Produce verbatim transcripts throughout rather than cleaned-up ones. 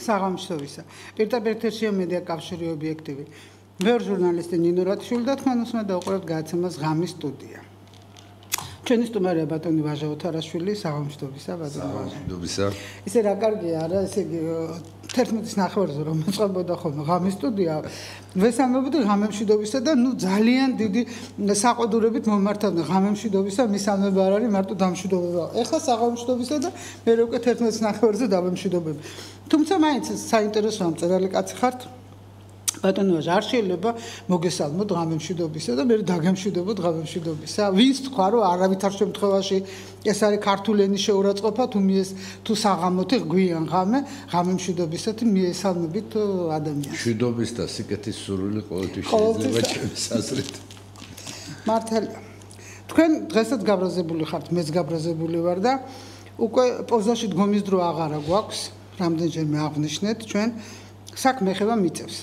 საღამშოვისა. პირდაპირ ეთერშია მედია კავშირი ობიექტივი. ბევრი ჟურნალისტი ნინო რატიშვილი და თქვენ უსმენთ და უყურებთ გადაცემას ღამის სტუდია. ჩვენი სტუმარია ბატონი ვაჟა ოთარაშვილი, საღამშოვისა ბატონი ვაჟა. საღამშოვისა. ისე რა კარგია არა, ესე იგი თერთმეტის ნახევარზე რომ მოწყებოდა ხოლმე ღამის სტუდია, ვესალმებოდი ღამემშვიდობისა და ნუ ძალიან დიდი საყვედურებით მომართავდნენ ღამემშვიდობისა, მისამება არ არის მარტო დამშვიდობება. ეხლა საღამშოვისა და მე უკვე თერთმეტის ნახევარზე დავემშვიდობებ. თუმცა მაინც საინტერესოა მწერალი კაცი ხართ. ბატონო ვაჟა, არ შეიძლება მოგესალმოთ ღამემშვიდობისა და მე დაგემშვიდობოთ ღამემშვიდობისა. ვინც თქვა რომ არავითარ შემთხვევაში ეს არის ქართული ენის შეურაცხყოფა, თუ მიეს თუ საღამოთი გვიან ღამე, ღამემშვიდობისა თუ მიესალმებით ადამიანს. მშვიდობის და სიკეთის სურვილი ყოველთვის შეიძლება ჩემს აზრით. მართალია. თქვენ დღესაც გაბრაზებული ხართ, მეც გაბრაზებული ვარ და უკვე პოზაში დგომის დრო აღარა გვაქვს, რამდენჯერმე აღვნიშნეთ, ჩვენ საქმე ეხება მიწებს.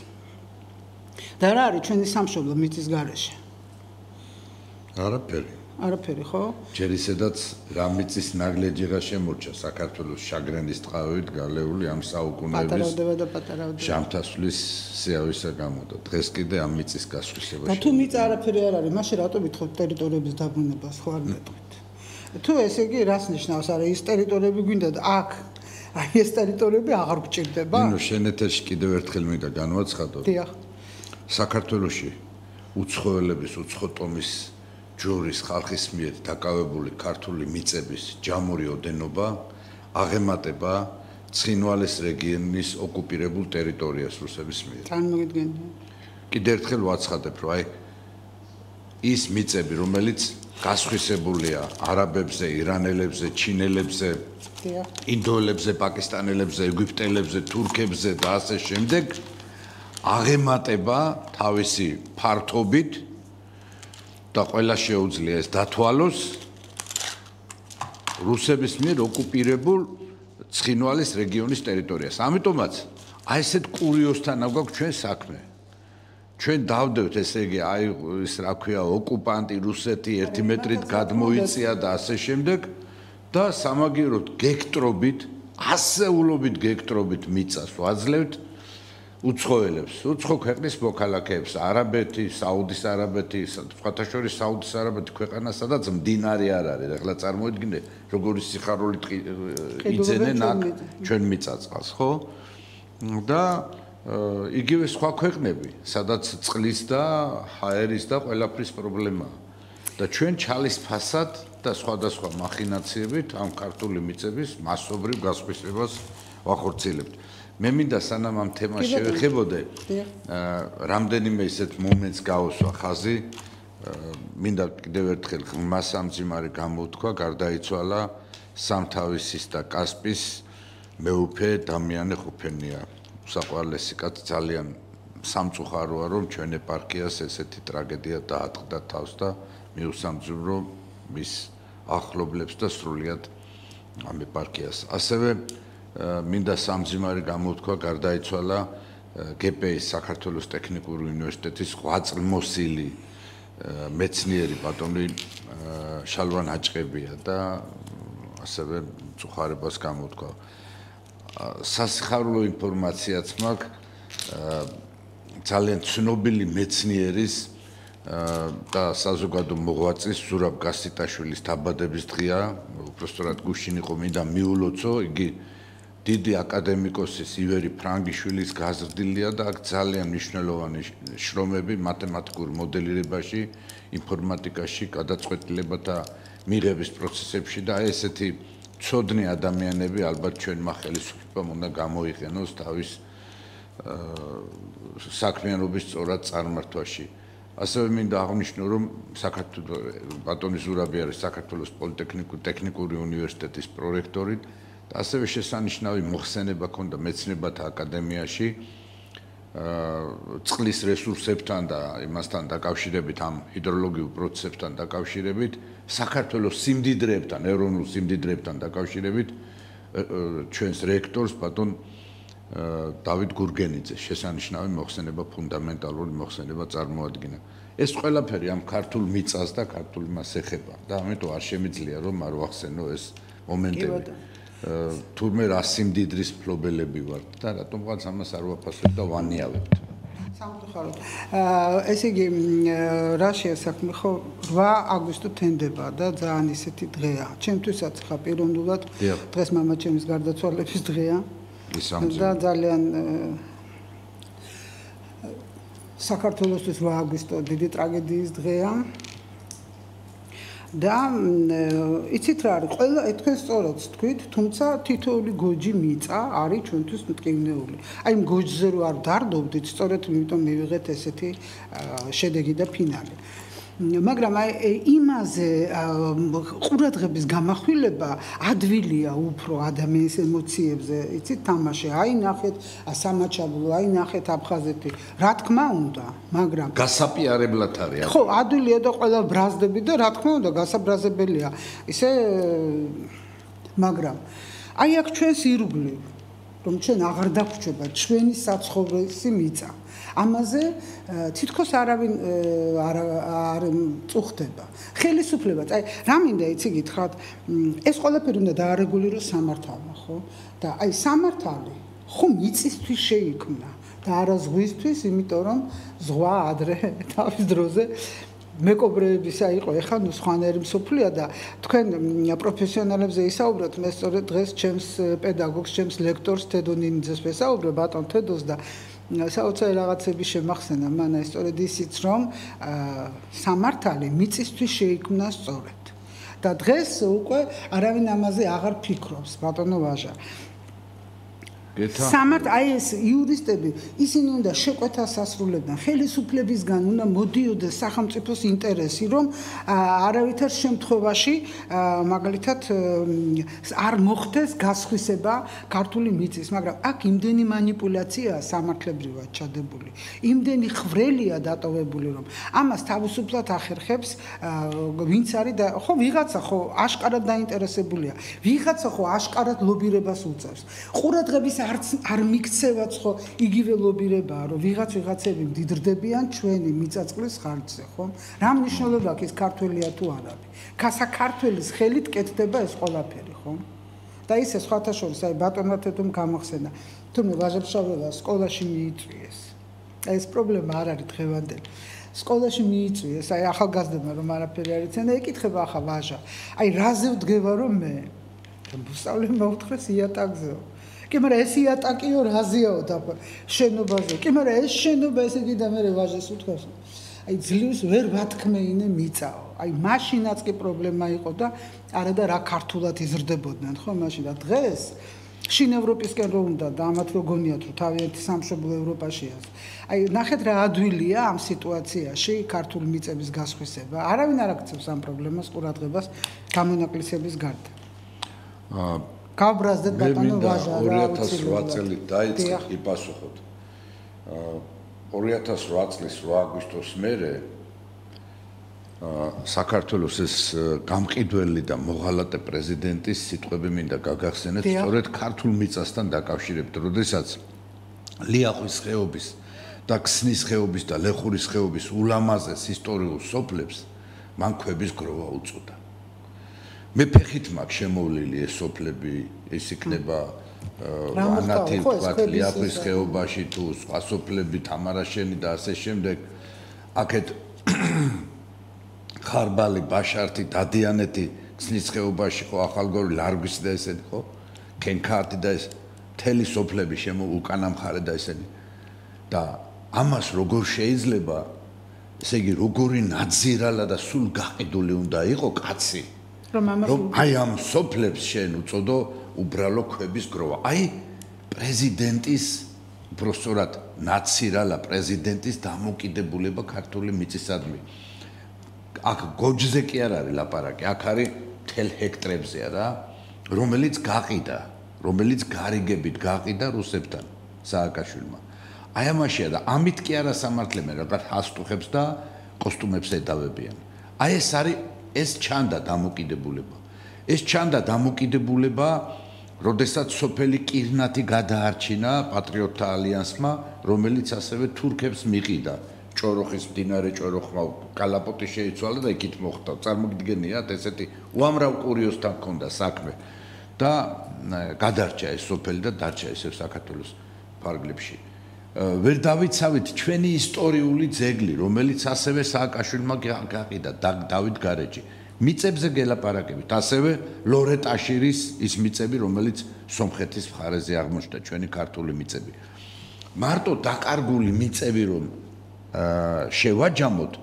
და რა არის ჩვენი სამშობლო მიწის გარეშე? არაფერი. არაფერი, ხო? ჯერ ისედაც რა მიწის ნაგლეჯიღა შემორჩა საქართველოს შაგრენის ტყავით გალეული ამ საუკუნეების პატარავდება და პატარავდება. ჟამთასვლის სიავისა გამო და დღეს კიდე ამ მიწის გასხვისება. და თუ მიწა არაფერი არ არის, მაშინ რატო ვითხოვთ ტერიტორიების დაბრუნებას, ხო არ მეტყვით? თუ ესე იგი რას ნიშნავს, არა ის ტერიტორიები გვინდა და აქ აი ეს ტერიტორიები აღარ გჭირდება? ნუ შენ ეთერში კიდევ ერთხელ მინდა განვაცხადო. დიახ. საქართველოში უცხოელების უცხოტომის ჯვრის ხალხის მიერ დაკავებული ქართული მიწების ჯამური ოდენობა აღემატება ცხინვალის რეგიონის ოკუპირებულ ტერიტორიას რუსების მიერ. წარმოგიდგენია. კიდევ ერთხელ ვაცხადებ, რომ აი ის მიწები, რომელიც გასხვისებულია არაბებზე, ირანელებზე, ჩინელებზე, ინდოელებზე, პაკისტანელებზე, ეგვიპტელებზე, თურქებზე და ასე შემდეგ აღემატება თავისი ფართობით და ყველა შეუძლია ეს დათვალოს რუსების მიერ ოკუპირებულ ცხინვალის რეგიონის ტერიტორიას. ამიტომაც აი ესეთ კურიოსთან აგვაქვს ჩვენ საქმე. ჩვენ დავდევთ ესე იგი აი ეს რა ქვია ოკუპანტი რუსეთი ერთი მეტრით გადმოიწია და ასე შემდეგ და სამაგიეროდ გექტრობით, ასეულობით გექტრობით მიწას ვაძლევთ უცხოელებს, უცხო ქვეყნის მოქალაქეებს, არაბეთი, საუდის არაბეთი, სხვათა შორის საუდის არაბეთი ქვეყანა, სადაც მდინარე არ არის. ეხლა წარმოიდგინე, როგორი სიხარულით იძენენ აქ ჩვენ მიწაწყალს, ხო? და იგივე სხვა ქვეყნები, სადაც წყლის და ჰაერის და ყველაფრის პრობლემაა. და ჩვენ ჩალის ფასად და სხვადასხვა მახინაციებით ამ ქართული მიწების მასობრივ გასხვისებას ვახორციელებთ. მე მინდა სანამ ამ თემას შევეხებოდე, რამდენიმე ისეთ მომენტს გავუსვა ხაზი, მინდა კიდევ ერთხელ ღრმა სამძიმარი გამოუთქვა, გარდაიცვალა სამთავისის და კასპის მეუფე დამიანე ხუფენია. უსაყვარლესი კაცი, ძალიან სამწუხაროა, რომ ჩვენ ეპარქიას ესეთი ტრაგედია დაატყდა თავს და მიუსამძიმრო მის ახლობლებს და სრულიად ამ ეპარქიას. ასევე მინდა სამძიმარი გამოუთქვა, გარდაიცვალა გე პე ის საქართველოს ტექნიკური უნივერსიტეტის ღვაწლმოსილი მეცნიერი ბატონი შალვა ნაჭყებია და ასევე მწუხარებას გამოუთქვა. სასიხარულო ინფორმაციაც მაქვს ძალიან ცნობილი მეცნიერის და საზოგადო მოღვაწის ზურაბ გასიტაშვილის დაბადების დღეა, უბრალოდ გუშინ იყო, მინდა მიულოცო, იგი დიდი აკადემიკოსის ივერი ფრანგიშვილის გაზრდილია და აქ ძალიან მნიშვნელოვანი შრომები მათემატიკურ მოდელირებაში, ინფორმატიკაში, გადაწყვეტილებათა მიღების პროცესებში და ესეთი ცოდნი ადამიანები ალბათ ჩვენმა ხელისუფლებამ უნდა გამოიყენოს თავის საქმიანობის სწორად წარმართვაში. ასევე მინდა აღვნიშნო, რომ საქართველოს ბატონი ზურაბი არის საქართველოს პოლიტექნიკური ტექნიკური უნივერსიტეტის პრორექტორი და ასევე შესანიშნავი მოხსენება ჰქონდა მეცნიერებათა აკადემიაში წყლის რესურსებთან და იმასთან დაკავშირებით, ამ ჰიდროლოგიურ პროცესებთან დაკავშირებით, საქართველოს სიმდიდრეებთან, ეროვნულ სიმდიდრეებთან დაკავშირებით ჩვენს რექტორს ბატონ დავით გურგენიძე შესანიშნავი მოხსენება, ფუნდამენტალური მოხსენება წარმოადგინა. ეს ყველაფერი ამ ქართულ მიწას და ქართულ მას ეხება და ამიტომ არ შემიძლია რომ არ ვახსენო ეს მომენტები. თურმე რა სიმდიდრის ფლობელები ვართ და რატომღაც ამას არ ვაფასებ და ვანიავებთ. სამწუხაროდ. ესე იგი, რა შეასაქმე ხო რვა აგვისტო თენდება და ძალიან ისეთი დღეა. ჩემთვისაც ხა პიროვნულად დღეს მამაჩემის გარდაცვალების დღეა. და ძალიან საქართველოსთვის რვა აგვისტო დიდი ტრაგედიის დღეა. და იცით რა არის ყველა თქვენ სწორად თქვით, თუმცა თითოეული გოჯი მიწა არის ჩვენთვის მტკივნეული. აი იმ გოჯზე რო არ დარდობდით, სწორედ იმიტომ მივიღეთ ესეთი შედეგი და ფინალი. მაგრამ აი იმაზე ყურადღების გამახვილება ადვილია უფრო ადამიანის ემოციებზე, იცით თამაში, აი ნახეთ სამაჩაბლო, აი ნახეთ აფხაზეთი, რა თქმა უნდა, მაგრამ გასაპიარებლად არის. ხო, ადვილია და ყველა ბრაზდები და რა თქმა უნდა, გასაბრაზებელია. ისე მაგრამ აი აქ ჩვენს ირგვლივ, რომ ჩვენ აღარ დაგვრჩება ჩვენი საცხოვრისი მიწა. ამაზე თითქოს არავინ არ წუხდება. ხელისუფლებაც, აი, რა მინდა იცი გითხრათ, ეს ყველაფერი უნდა დაარეგულიროს სამართალმა, ხო? და აი სამართალი ხომ მიწისთვის შეიქმნა და არა ზღვისთვის, იმიტომ რომ ზღვა ადრე თავის დროზე მეკობრეებისა იყო, ეხლა ნუ სხვანაირი მსოფლიო და თქვენ პროფესიონალებზე ისაუბროთ, მე სწორედ დღეს ჩემს პედაგოგს, ჩემს ლექტორს თედონინიძეს ვესაუბრე, ბატონ თედოს და საოცარი რაღაცები შემახსენა მან აი სწორედ ისიც რომ სამართალი მიწისთვის შეიქმნა სწორედ და დღეს უკვე არავინ ამაზე აღარ ფიქრობს ბატონო ვაჟა სამართ აი ეს იურისტები ისინი უნდა შეკვეთას ასრულებდნენ ხელისუფლებისგან უნდა მოდიოდეს სახელმწიფოს ინტერესი რომ არავითარ შემთხვევაში მაგალითად არ მოხდეს გასხვისება ქართული მიწის მაგრამ აქ იმდენი манипуляციაა სამართლებრივად ჩადებული იმდენი ხრელია დატოვებული რომ ამას თავისუფლად ახერხებს ვინც არის და ხო ვიღაცა ხო აშკარად დაინტერესებულია ვიღაცა ხო აშკარად ლობირებას უწევს ყურადღების არც არ მიქცევაც ხო იგივე ლობირებაა რომ ვიღაც ვიღაცები მდიდრდებიან ჩვენი მიწაწყლის ხარჯზე ხო რა მნიშვნელობა აქვს ქართველია თუ არ არის ქასა ქართველის ხელით კეთდება ეს ყველაფერი ხო და ისე სხვათა შორის აი ბატონმა თეთრომ გამახსენა თუმცა ვაჟებშავება სკოლაში მიიწვიეს აი ეს პრობლემა არ არის დღევანდელი სკოლაში მიიწვიეს აი ახალგაზრდებმა რომ არაფერი არ იციან და ეკითხება ახლა ვაჟა აი რაზე ვდგება რომ მე მოსწავლე მოუთხრეს იატაკზეო კი მაგრამ ეს იატაკიო რაზეაო და შენობაზე კი მაგრამ ეს შენობა ესე იგი და მე ვაჟეს უთქვას აი ძლივს ვერ ვათქმეინე მიწაო აი მაშინაც კი პრობლემა იყო და არა და რა ქართულად იზრდებოდნენ ხო მაშინ და დღეს შინ ევროპისკენ რო უნდა და ამათ რო გონიათ რომ თავიანთი სამშობლო ევროპაშია აი ნახეთ რა ადვილია ამ სიტუაციაში ქართული მიწების გასხვისება არავინ არ აქცევს ამ პრობლემას ყურადღებას გამონაკლისების გარდა აა გავბრაზდეთ ბატონო ვაჟა ორი ათას რვა წელით დაიწყე იპასუხოთ. ორი ათას რვა წლის რვა აგვისტოს მერე საქართველოს ეს გამყიდველი და მოღალატე პრეზიდენტის სიტყვები მინდა გაგახსენეთ სწორედ ქართულ მიწასთან დაკავშირებით, როდესაც ლიახვის ხეობის და ქსნის ხეობის და ლეხურის ხეობის ულამაზეს ისტორიულ სოფლებს მან ქვების გროვა უწოდა. მე ფეხით მაქვს შემოვლილი ეს სოფლები, ეს იქნება ანათი ვთქვათ ლიახვის ხეობაში თუ სხვა სოფლები თამარაშენი და ასე შემდეგ. აქეთ ხარბალი, ბაშართი, დადიანეთი, ქსნის ხეობაში ხო ახალგორი, ლარგვის და ესეთი ხო? კენქარტი და ეს მთელი სოფლები შემო უკანა მხარე და ესენი. და ამას როგორ შეიძლება, ესე იგი როგორი ნაძირალა და სულ გაყიდული უნდა იყო კაცი რომ აი ამ სოფლებს შენ უწოდო უბრალო ქვების გროვა. აი პრეზიდენტის უბრალოდ ნაცირალა პრეზიდენტის დამოკიდებულება ქართული მიწისადმი. აქ გოჯზე კი არ არის ლაპარაკი, აქ არის მთელ ჰექტრებზეა რა, რომელიც გაყიდა, რომელიც გარიგებით გაყიდა რუსებთან სააკაშვილმა. აი ამაშია და ამით კი არა სამართლებენ, რაღაც ჰასტუხებს და კოსტუმებს ედავებიან. აი ეს არის ეს ჩანდა დამოკიდებულება. ეს ჩანდა დამოკიდებულება, როდესაც სოფელი კირნათი გადაარჩინა პატრიოტთა ალიანსმა, რომელიც ასევე თურქებს მიყიდა. ჭოროხის მდინარე ჭოროხმა კალაპოტი შეიცვალა და იქით მოხდა. წარმოგიდგენიათ ესეთი უამრავ კურიოსთან ჰქონდა საქმე. და გადარჩა ეს სოფელი და დარჩა ესე საქართველოს ფარგლებში. ვერ დავიცავით ჩვენი ისტორიული ძეგლი, რომელიც ასევე სააკაშვილმა გაყიდა დავით გარეჯი. მიწებზე გელაპარაკებით, ასევე ლორეტაშირის ის მიწები, რომელიც სომხეთის მხარეზე აღმოჩნდა, ჩვენი ქართული მიწები. მარტო დაკარგული მიწები რომ შევაჯამოთ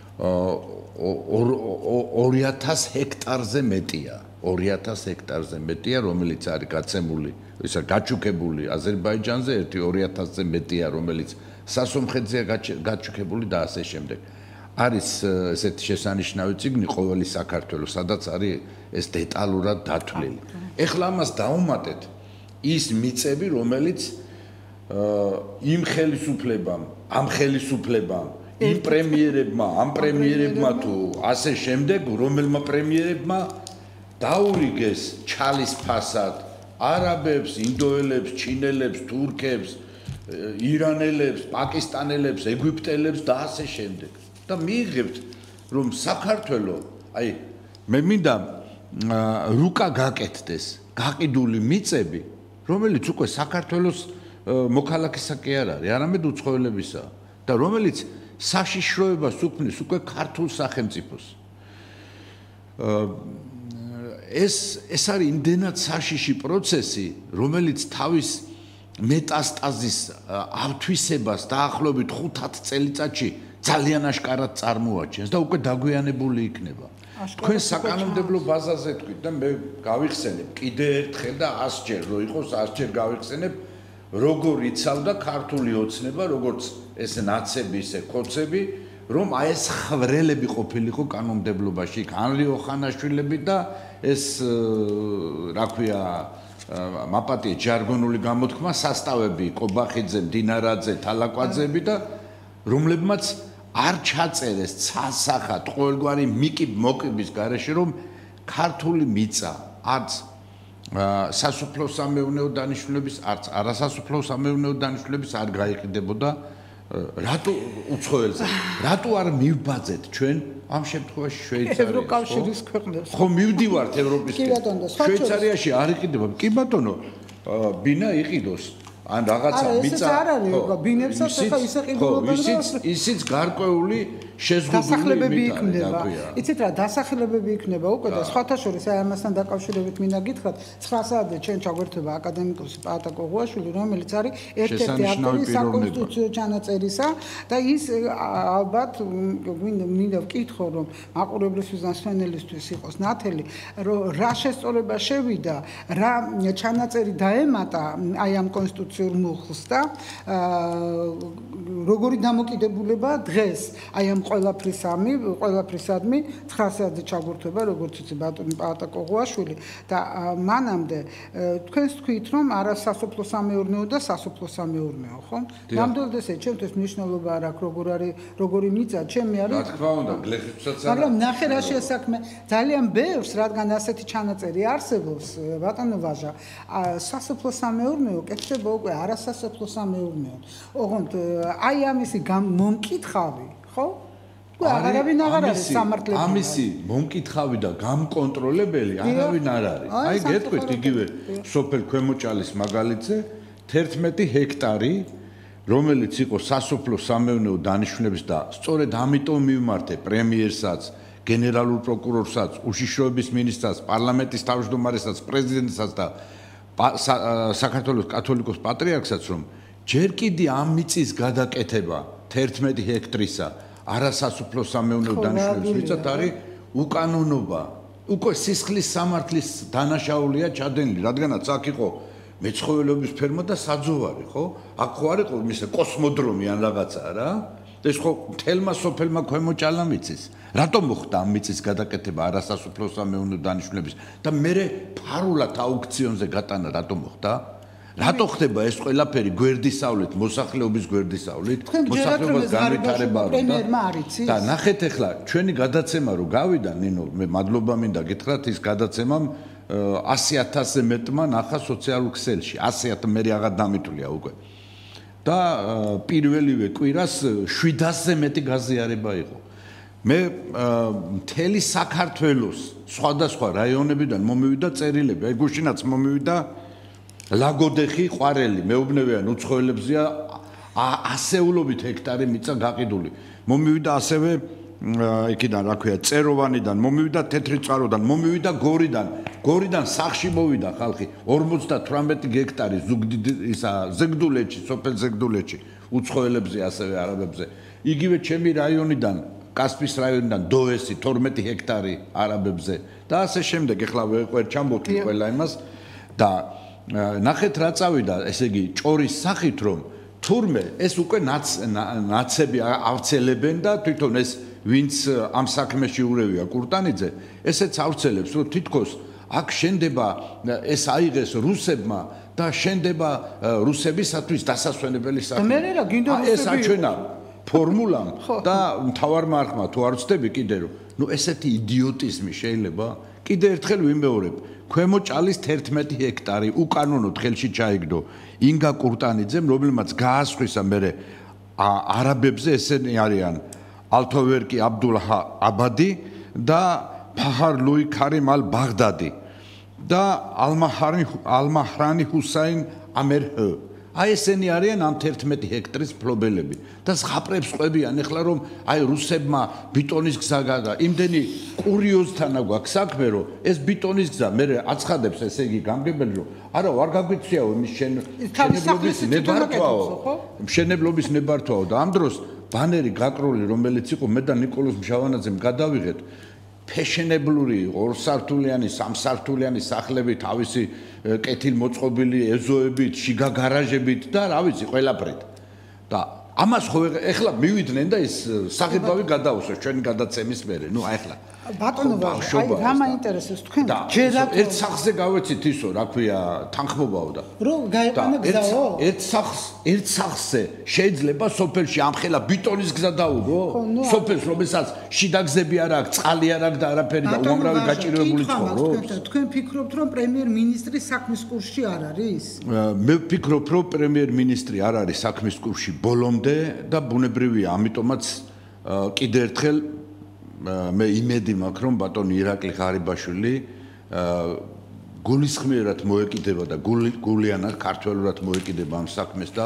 ორი ათას ჰექტარზე მეტია, ორი ათას ჰექტარზე მეტია, რომელიც არის გაცემული, ისა გაჩუქებული აზერბაიჯანზე, ერთი ორი ათასზე მეტია, რომელიც სასომხეთზეა გაჩუქებული და ასე შემდეგ. არის ესეთი შესანიშნავი წიგნი ყოველი საქართველოს, სადაც არის ეს დეტალურად დათვლილი. ეხლა ამას დავუმატეთ ის მიწები, რომელიც იმ ხელისუფლებამ, ამ ხელისუფლებამ, იმ პრემიერებმა, ამ პრემიერებმა თუ ასე შემდეგ, რომელმა პრემიერებმა დაურიგეს ჩალის ფასად არაბებს, ინდოელებს, ჩინელებს, თურქებს, ირანელებს, პაკისტანელებს, ეგვიპტელებს და ასე შემდეგ. და მიიღებთ რომ საქართველო, აი მე მინდა რუკა გაკეთდეს, გაყიდული მიწები, რომელიც უკვე საქართველოს მოქალაქისა კი არ არის, არამედ უცხოელებისა და რომელიც საშიშროებას უქმნის უკვე ქართულ სახელმწიფოს. ეს ეს არის იმდენად საშიში პროცესი, რომელიც თავის მეტასტაზის ავთვისებას დაახლოებით ხუთ-ათ წელიწადში ძალიან აშკარად წარმოაჩენს და უკვე დაგვიანებული იქნება. თქვენ საკანონმდებლო ბაზაზე თქვით და მე გავიხსენებ კიდე ერთხელ და ასჯერ რო იყოს ასჯერ გავიხსენებ როგორ იცავდა ქართული ოცნება, როგორც ეს ნაცები, ისე ხოცები, რომ აი ეს ხვრელები ყოფილიყო კანონმდებლობაში, ანრი ოხანაშვილები და ეს რა ქვია მაპატიე ჯარგონული გამოთქმა სასტავები კობახიძე, დინარაძე, თალაკვაძეები და რომლებმაც არ ჩაწერეს ცასახად ყოველგვარი მიკი მოკიბის გარეშე რომ ქართული მიწა არც სასოფლო სამეურნეო დანიშნულების არც არასასოფლო სამეურნეო დანიშნულების არ გაიყიდებოდა რატო უცხოელზე რატო არ მივბაძეთ ჩვენ ამ შემთხვევაში შვეიცარიაში ევროკავშირის ქვეყნებს ხო მივდივართ ევროპის შვეიცარიაში არ იყიდება კი ბატონო ბინა იყიდოს ან რაღაცა მიწა არ არის ბინებსაც ახლა ისე ყიდულობენ რომ ისიც ისიც გარკვეული დასახლებები იქნება. იცით რა, დასახლებები იქნება უკვე და სხვათა შორის აი ამასთან დაკავშირებით მინდა გითხრათ, ცხრა საათზე ჩვენ ჩაგვერთვება აკადემიკოსი პაატა ყოღუაშვილი, რომელიც არის ერთ-ერთი ავტორი საკონსტიტუციო ჩანაწერისა და ის ალბათ მინდა ვკითხო, რომ მაყურებლისთვის და მსმენელისთვის იყოს ნათელი, რომ რა შესწორება შევიდა, რა ჩანაწერი დაემატა აი ამ კონსტიტუციურ მუხლს და როგორი დამოკიდებულება დღეს აი ამ ყველაფრისამი, ყველაფრისადმი ცხრა საათზე ჩაგვერთვება, როგორც იცი ბატონი პაატა ყოღუაშვილი და მანამდე თქვენს თქვით, რომ არა სასოფლო სამეურნეო და სასოფლო სამეურნეო, ხო? ნამდვილად ესე, ჩემთვის მნიშვნელობა არ აქვს, როგორ არის, როგორი მიწა, ჩემი არის. რა თქმა უნდა, გლეხებსაც არა. მაგრამ ნახე რა შეასაქმე, ძალიან ბევრს, რადგან ასეთი ჩანაწერი არსებობს, ბატონო ვაჟა, სასოფლო სამეურნეო კეთდება უკვე არასასოფლო სამეურნეო. ოღონდ აი ამისი მომკითხავი, ხო? არავინ აღარ არის სამართლებრივი. ამისი მომკითხავი და გამკონტროლებელი არავინ არ არის. აი გეტყვით იგივე სოფელ ქვემოჭალის მაგალითზე თერთმეტი ჰექტარი, რომელიც იყო სასოფლო სამეურნეო დანიშნულების და სწორედ ამიტომ მივმართე პრემიერსაც, გენერალურ პროკურორსაც, უშიშროების მინისტრს, პარლამენტის თავმჯდომარესაც, პრეზიდენტსაც და საქართველოს კათოლიკოს პატრიარქსაც, რომ ჯერ კიდე ამ მიწის გადაკეთება თერთმეტი ჰექტრისა არასასოფლო სამეურნეო დანიშნულების მიწად არის უკანონობა. უკვე სისხლის სამართლის დანაშაულია ჩადენილი, რადგანაც აქ იყო მეცხოველეობის ფერმა და საძოვარი, ხო? აქ ხო არ იყო ისე კოსმოდრომი ან რაღაცა რა? ეს ხო თელმა სოფელმა ქვემოჭალა მიწის. რატომ მოხდა ამ მიწის გადაკეთება არასასოფლო სამეურნეო დანიშნულების და მერე ფარულად აუქციონზე გატანა რატომ მოხდა? რატო ხდება ეს ყველაფერი გვერდისავლით, მოსახლეობის გვერდისავლით, მოსახლეობას განვითარება და ნახეთ ახლა ჩვენი გადაცემა რო გავიდა, ნინო, მე მადლობა მინდა გითხრათ ის გადაცემამ ასი ათასზე მეტმა ნახა სოციალურ ქსელში, ასი ათასი მე რაღაც დამიტვლია უკვე. და პირველივე კვირას შვიდასზე მეტი გაზიარება იყო. მე მთელი საქართველოს სხვადასხვა რაიონებიდან მომივიდა წერილები, აი გუშინაც მომივიდა ლაგოდეხი ყვარელი მეუბნებიან უცხოელებზია ასეულობით ჰექტარი მიწა გაყიდული. მომივიდა ასევე იქიდან რა ქვია წეროვანიდან, მომივიდა თეთრი წყაროდან, მომივიდა გორიდან. გორიდან სახში მოვიდა ხალხი ორმოცდათვრამეტი ჰექტარი ისა ზეგდულეთში, სოფელ ზეგდულეთში, უცხოელებზე ასევე არაბებზე. იგივე ჩემი რაიონიდან კასპის რაიონიდან დოესი თორმეტი ჰექტარი არაბებზე და ასე შემდეგ. ეხლა ვერ ჩამოვთვლი ყველა იმას და ნახეთ რა წავიდა, ესე იგი ჭორის სახით რომ თურმე ეს უკვე ნაცები ავრცელებენ და თვითონ ეს ვინც ამ საქმეში ურევია კურტანიძე, ესეც ავრცელებს რომ თითქოს აქ შენდება ეს აიღეს რუსებმა და შენდება რუსებისათვის დასასვენებელი საქმე. ეს აჩვენა ფორმულამ და მთავარმა არხმა თუ არ ვცდები კიდე რომ ნუ ესეთი იდიოტიზმი შეიძლება კიდე ერთხელ ვიმეორებ ქვემო ჭალის თერთმეტი ჰექტარი უკანონოდ ხელში ჩაიგდო ინგა კურტანიძემ რომელმაც გაასხვისა მერე არაბებზე ესენი არიან ალთოვერკი აბდულჰა აბადი და ფაჰარ ლუი ქარიმ ალ ბაღდადი და ალმაჰრანი ალმაჰრანი ჰუსაინ ამერჰ აი ესენი არიან ამ თერთმეტი ჰექტარის მფლობელები და ზღაპრებს ყვებიან ეხლა რომ აი რუსებმა ბიტონის გზა გადა იმდენი კურიოზთან აქვს საქმე რომ ეს ბიტონის გზა მე აცხადებს ესე იგი გამგებელი რომ არა ვარ გაგვიციაო იმის შენებლობის ნებართვაო მშენებლობის ნებართვაო და ამ დროს ბანერი გაკრული რომელიც იყო მე და ნიკოლოზ მშავანაძემ გადავიღეთ ფეშენებლური ორსართულიანი სამსართულიანი სახლები თავისი კეთილმოწყობილი ეზოებით, შიგა გარაჟებით და რა ვიცი, ყველაფრით. და ამას ხო ეხლა მივიდნენ და ეს საღებავი გადაუსვეს ჩვენი გადაცემის მერე. ნუ აი ეხლა ბატონო, აი რა მაინტერესებს თქვენ? ჯერათ ერთ სახზე გავეცით ისო, რა ქვია, თანხმობაო და რომ გაეყანა გზაო? ერთ სახს, ერთ სახზე შეიძლება სოფელში ამხელა ბიტონის გზა დაუგო? სოფელს რომელსაც შიდა გზები არ აქვს, წყალი არ აქვს და არაფერი და უამრავი გაჭირვებული ცხოვრობს. თქვენ ფიქრობთ რომ პრემიერ-მინისტრი საქმის კურსში არ არის? მე ვფიქრობ რომ პრემიერ-მინისტრი არ არის საქმის კურსში ბოლომდე და ბუნებრივია, ამიტომაც კიდე ერთხელ მე იმედი მაქვს რომ ბატონი ირაკლი ღარიბაშვილი გულისხმიერად მოეკიდება და გულიანად ქართველურად მოეკიდება ამ საქმეს და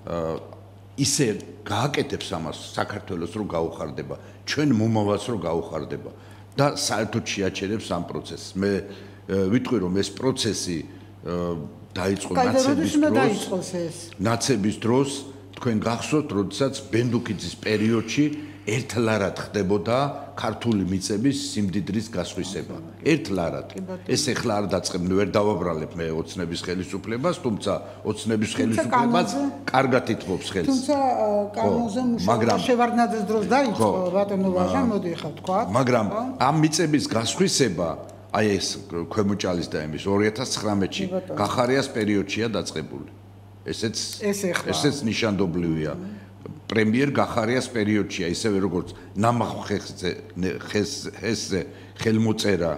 ისე გააკეთებს ამას საქართველოს რომ გაუხარდება ჩვენ მომავალს რომ გაუხარდება და საერთოდ შეაჩერებს ამ პროცესს მე ვიტყვი რომ ეს პროცესი დაიწყო ნაცების დროს ნაცების დროს თქვენ გახსოვთ როდესაც ბენდუკიძის პერიოდში ერთლარად ხდებოდა ქართული მიწების სიმდიდრის გასხვისება. ერთლარად. ეს ეხლა არ დაწყებნი, ვერ დავაბრალებ მე ოცნების ხელისუფლებას, თუმცა ოცნების ხელისუფლებას კარგად ითმობს ხელს. თუმცა კანონზე მუშაობა შევარდნაძის დროს დაიწყო, ბატონო ვაჟა, მოდი ხა თქვა. მაგრამ ამ მიწების გასხვისება, აი ეს ქვემო ჭალის და იმის ორი ათას ცხრამეტში გახარიას პერიოდშია დაწყებული. ესეც ესეც ნიშანდობლივია. პრემიერ გახარიას პერიოდშია ისევე როგორც ნამახხეზე ხესზე ხელმოწერა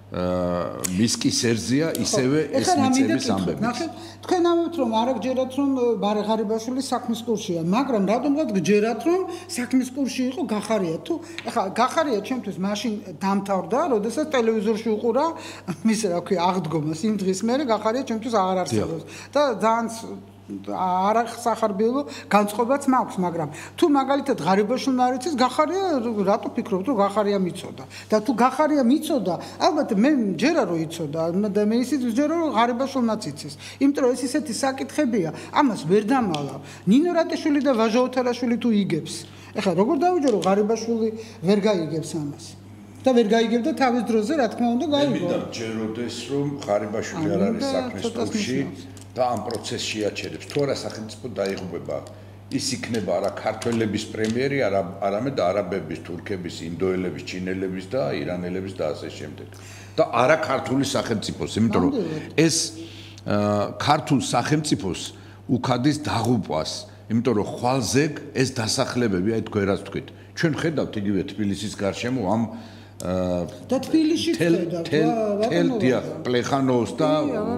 მისკი სერზია ისევე ეს მიწების ამბები. ნახეთ, თქვენ ამბობთ რომ არ გჯერათ რომ ბარე ღარიბაშვილი საქმის კურსშია, მაგრამ რატომღაც გჯერათ რომ საქმის კურსში იყო გახარია თუ ეხლა გახარია ჩემთვის მაშინ დამთავრდა, როდესაც ტელევიზორში უყურა მის რა ქვია აღდგომას იმ დღის მერე გახარია ჩემთვის აღარ არსებობს და ძალიან არ სახარბიელო განწყობაც მაქვს, მაგრამ თუ მაგალითად ღარიბაშვილმა არ იცის გახარია, რატო ფიქრობთ რომ გახარია მიწოდა? და თუ გახარია მიწოდა, ალბათ მე ჯერა რომ იცოდა და მე ისიც ვჯერო რომ ღარიბაშვილმაც იცის. იმიტომ რომ ეს ისეთი საკითხებია, ამას ვერ დამალავ. ნინო რატეშვილი და ვაჟა ოთარაშვილი თუ იგებს. ეხლა როგორ დავიჯერო ღარიბაშვილი ვერ გაიგებს ამას? და ვერ გაიგებდა თავის დროზე, რა თქმა უნდა, გაიგო. მე მჯეროდეს რომ ღარიბაშვილი არ არის საქმის კურსში და ამ პროცესში აჩერებს. თუ არა სახელმწიფო დაიღუპება, ის იქნება არა ქართველების პრემიერი, არა არამედ არაბების, თურქების, ინდოელების, ჩინელების და ირანელების და ასე შემდეგ. და არა ქართული სახელმწიფოს, იმიტომ რომ ეს ქართულ სახელმწიფოს უქადის დაღუპვას, იმიტომ რომ ხვალზეგ ეს დასახლებები, აი თქვენ რაც თქვით. ჩვენ ხედავთ იგივე თბილისის გარშემო ამ და თბილისში ხედავთ, თელ პლეხანოვს და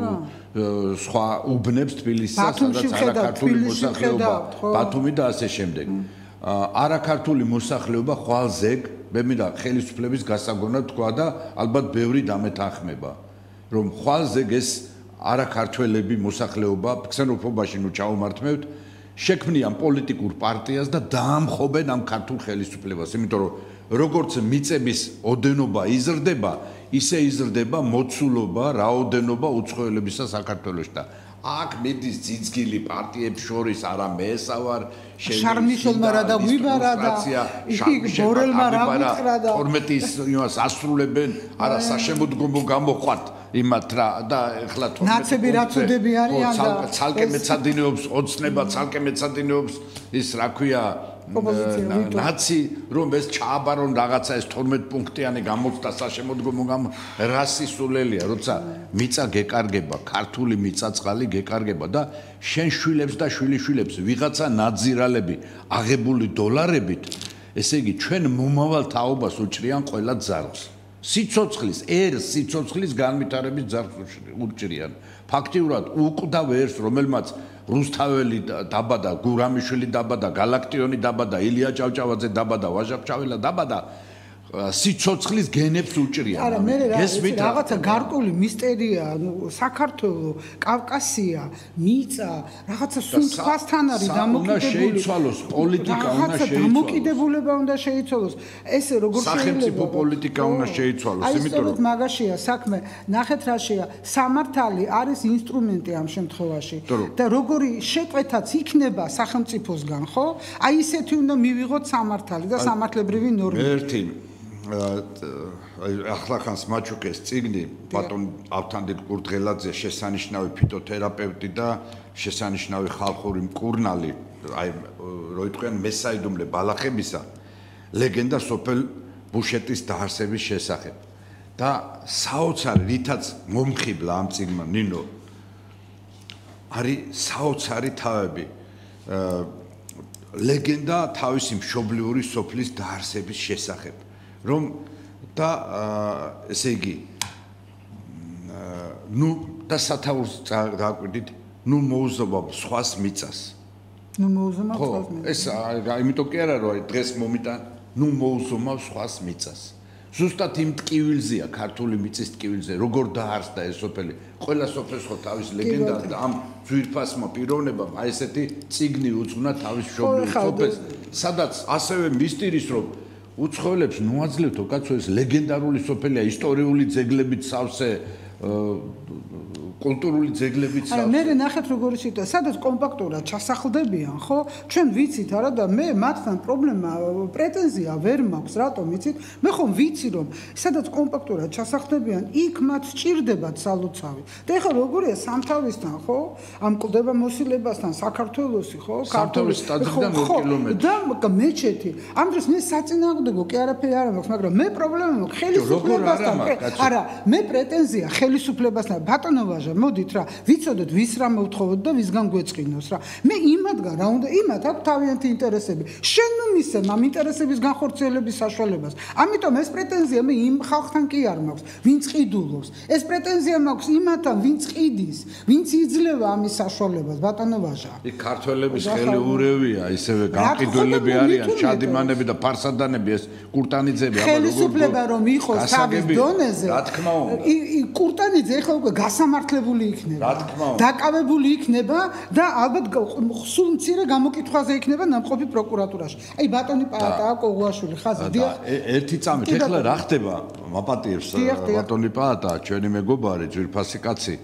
სხვა უბნებს თბილისს, სადაც არაქართული მოსახლეობა, ბათუმი და ასე შემდეგ. არაქართული მოსახლეობა ხვალზეგ მე მინდა ხელისუფლების გასაგონად თქვა და ალბათ ბევრი დამეთანხმება, რომ ხვალ ზეგ ეს არაქართველები მოსახლეობა ქსენოფობაში ნუ ჩაუმართმევთ, შექმნიან პოლიტიკურ პარტიას და დაამხობენ ამ ქართულ ხელისუფლებას, იმიტომ რომ როგორც მიწების ოდენობა იზრდება, ისე იზრდება მოცულობა, რაოდენობა უცხოელებისა საქართველოში და აქ მიდის ძიძგილი პარტიებს შორის არა მესა ვარ, შარმიშელმა რა დაგვიბარა და ბორელმა რა გითხრა და თორმეტის იმას ასრულებენ, არა საშემოდგომო გამოყვათ იმათ რა და ეხლა ნაცები რაცოდები არიან და ცალკე მეცადინეობს ოცნება, ცალკე მეცადინეობს ის რა ქვია ნაცი რომ ეს ჩააბარონ რაღაცა ეს თორმეტ პუნქტიანი გამოცდა საშემოდგომო გამ რა სისულელია როცა მიწა გეკარგება ქართული მიწაწყალი გეკარგება და შენ შვილებს და შვილიშვილებს ვიღაცა ნაძირალები აღებული დოლარებით ესე იგი ჩვენ მომავალ თაობას უჭრიან ყველა ძარღვს სიცოცხლის ერთ სიცოცხლის განვითარების ძარღვს უჭრიან ფაქტიურად უკვდავ ერს რომელმაც რუსთაველი დაბადა, გურამიშვილი დაბადა, გალაქტიონი დაბადა, ილია ჭავჭავაძე დაბადა, ვაჟა-ფშაველა დაბადა, სიცოცხლის გენებს უჭრიან. არა, მე რაღაცა გარკვეული მისტერია, ანუ საქართველო, კავკასია, მიწა, რაღაცა სუნთქასთან არის დამოკიდებული. უნდა შეიცვალოს პოლიტიკა, უნდა შეიცვალოს. დამოკიდებულება უნდა შეიცვალოს. ესე როგორ შეიძლება? სახელმწიფო პოლიტიკა უნდა შეიცვალოს, იმიტომ რომ მაგაშია საქმე, ნახეთ რაშია, სამართალი არის ინსტრუმენტი ამ შემთხვევაში. და როგორი შეკვეთაც იქნება სახელმწიფოსგან, ხო? აი ისეთი უნდა მივიღოთ სამართალი და სამართლებრივი ნორმა. ერთი ახლახანს მაჩუკეს წიგნი ბატონ ავთანდილ კურდღელაძე შესანიშნავი ფიტოთერაპევტი და შესანიშნავი ხალხური მკურნალი აი რო იტყვიან მესაიდუმლე ბალახებისა ლეგენდა სოფელ ბუშეტის დაარსების შესახებ და საოცარი რითაც მომხიბლა ამ წიგნმა ნინო არის საოცარი თავები ლეგენდა თავისი მშობლიური სოფლის დაარსების შესახებ რომ და ესე იგი ნუ და სათაურს დააკვირდით ნუ მოუზობა სხვას მიწას ნუ მოუზომა სხვას მიწას ეს იმიტომ კი არა რომ დღეს მომიტან ნუ მოუზომა სხვას მიწას ზუსტად იმ ტკივილზეა ქართული მიწის ტკივილზე როგორ დაარსდა ეს სოფელი ყველა სოფელს ხო თავის ლეგენდა და ამ ძვირფასმა პიროვნებამ აი ესეთი წიგნი უძღვნა თავის მშობლიურ სოფელს სადაც ასევე მისტირის რომ უცხოელებს ნუაძლევთო კაცო ეს ლეგენდარული სოფელია ისტორიული ძეგლებით სავსე კულტურული ძეგლებით სავსე. არა, მე ნახეთ როგორი სიტუაცია, სადაც კომპაქტურად ჩასახლდებიან, ხო? ჩვენ ვიცით არა და მე მათთან პრობლემა, პრეტენზია ვერ მაქვს, რატომ იცით? მე ხომ ვიცი რომ სადაც კომპაქტურად ჩასახლდებიან, იქ მათ სჭირდებათ სალოცავი. და ეხლა როგორია სამთავისთან, ხო? ამ კლდება მოსილებასთან საქართველოსი, ხო? სამთავის სტადionიდან ორ კილომეტრი. და მეჩეთი. ამ დროს მე საწინააღმდეგო კი არაფერი არ მაქვს, მაგრამ მე პრობლემა მაქვს ხელისუფლებასთან. არა, მე პრეტენზია ხელისუფლებასთან. ბატონო ვაჟა მოდით რა, ვიცოდეთ ვის რა მოვთხოვოთ და ვისგან გვეწყინოს რა. მე იმათგან რა უნდა, იმათ აქვს თავიანთი ინტერესები. შენ ნუ მისცემ ამ ინტერესების განხორციელების საშუალებას. ამიტომ ეს პრეტენზია მე იმ ხალხთან კი არ მაქვს, ვინც ყიდულობს. ეს პრეტენზია მაქვს იმათთან, ვინც ყიდის, ვინც იძლევა ამის საშუალებას, ბატონო ვაჟა. იქ ქართველების ხელი ურევია, ისევე განყიდველები არიან, შადიმანები და ფარსადანები, ეს კურტანიძეები, აბა როგორ ხელისუფლება რომ იყოს თავის დონეზე. რა თქმა უნდა. კურტანიძე ეხლა უკვე გასამართლებული იქნება. დაკავებული იქნება და ალბათ სულ მცირე გამოკითხვაზე იქნება ნამყოფი პროკურატურაში. აი ბატონი პაატა კოღუაშვილი ხაზი დიახ. ერთი წამით ეხლა რა ხდება? მაპატიებს ბატონი პაატა, ჩვენი მეგობარი, ძვირფასი კაცი.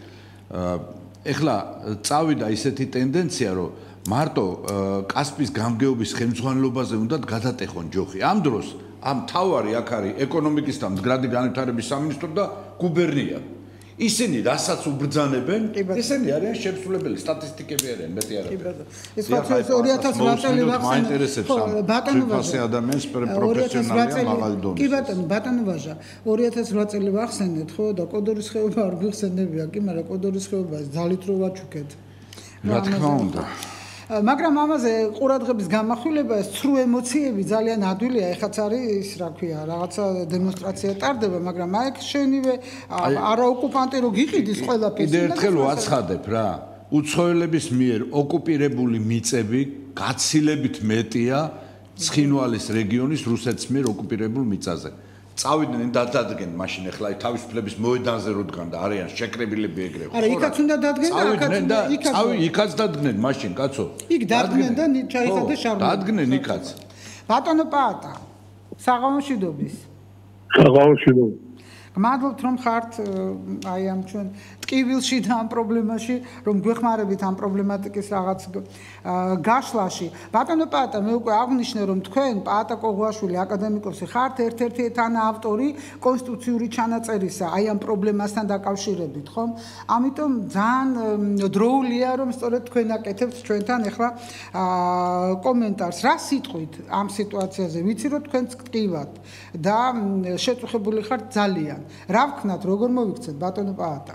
ეხლა წავიდა ისეთი ტენდენცია, რომ მარტო კასპის გამგეობის ხელმძღვანელობაზე უნდა გადატეხონ ჯოხი. ამ დროს ამ თავარი აქ არის ეკონომიკის და მდგრადი განვითარების სამინისტრო და გუბერნია. ისინი რასაც უბრძანებენ, ისინი არიან შემსრულებელი, სტატისტიკები არიან, მეტი არა. ეს ორი ათას ოთხ წელი მაინტერესებს ამ ძვირფასი ადამიანს პროფესიონალია მაღალი დონის. კი ბატონო, ბატონო ვაჟა, ორი ათას ოთხ წელი ვახსენეთ, ხო და კოდორის ხეობა არ გვიხსენებია, კი, მაგრამ კოდორის ხეობა ძალით რო ვაჩუქეთ. რა თქმა უნდა. მაგრამ ამაზე ყურადღების გამახვილება ეს ცრუ ემოციები ძალიან ადვილია, ეხაც არის ის რა ქვია, რაღაცა დემონსტრაცია ტარდება, მაგრამ აი შენივე არაოკუპანტი რო გიყიდის ყველაფერს. კიდე ერთხელ ვაცხადებ რა, უცხოელების მიერ ოკუპირებული მიწები გაცილებით მეტია ცხინვალის რეგიონის რუსეთის მიერ ოკუპირებულ მიწაზე. წავიდნენ დადადგენ მაშინ ახლა თავისუფლების მოედანზე რო დგან და არიან შეკრებილები ეგრევე. არა, იქაც უნდა დადგენ და აქაც უნდა იქაც. წავი, იქაც დადგნენ მაშინ, კაცო. იქ დადგნენ და ჩაიხადა შარული. დადგნენ იქაც. ბატონო პაატა, საღამომშვიდობის. საღამომშვიდობის. გმადლობთ რომ ხართ აი ამ ჩვენ ტკივილში და ამ პრობლემაში რომ გვეხმარებით ამ პრობლემატიკის რაღაც გაშლაში. ბატონო პაატა, მე უკვე აღნიშნე რომ თქვენ პაატა კოღუაშვილი აკადემიკოსი ხართ ერთ-ერთი თანაავტორი კონსტიტუციური ჩანაწერისა აი ამ პრობლემასთან დაკავშირებით, ხომ? ამიტომ ძალიან დროულია რომ სწორედ თქვენ აკეთებთ ჩვენთან ახლა კომენტარს. რა სიტყვით ამ სიტუაციაზე? ვიცი რომ თქვენც ტკივათ და შეწუხებული ხართ ძალიან. რა ვქნათ, როგორ მოვიქცეთ ბატონო პაატა?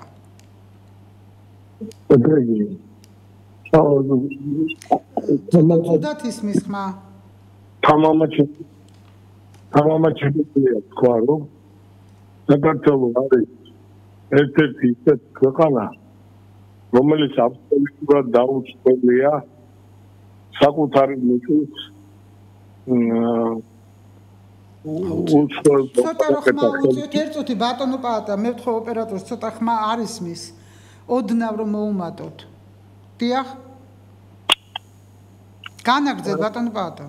თუნდაც ისმის ხმა. თამამად თამამად შეგვიძლია თქვა, რომ საქართველო არის ერთ-ერთი ისეთი ქვეყანა, რომელიც აბსოლუტურად დაუცველია საკუთარი მიწის ცოტა ხმა უწევთ ერთოთი ბატონო პაატა, მე ვთხოვ ოპერატორს ცოტა ხმა არ ისმის. ოდნავ რომ მოუმატოთ. დიახ. განაგრძე ბატონო პაატა.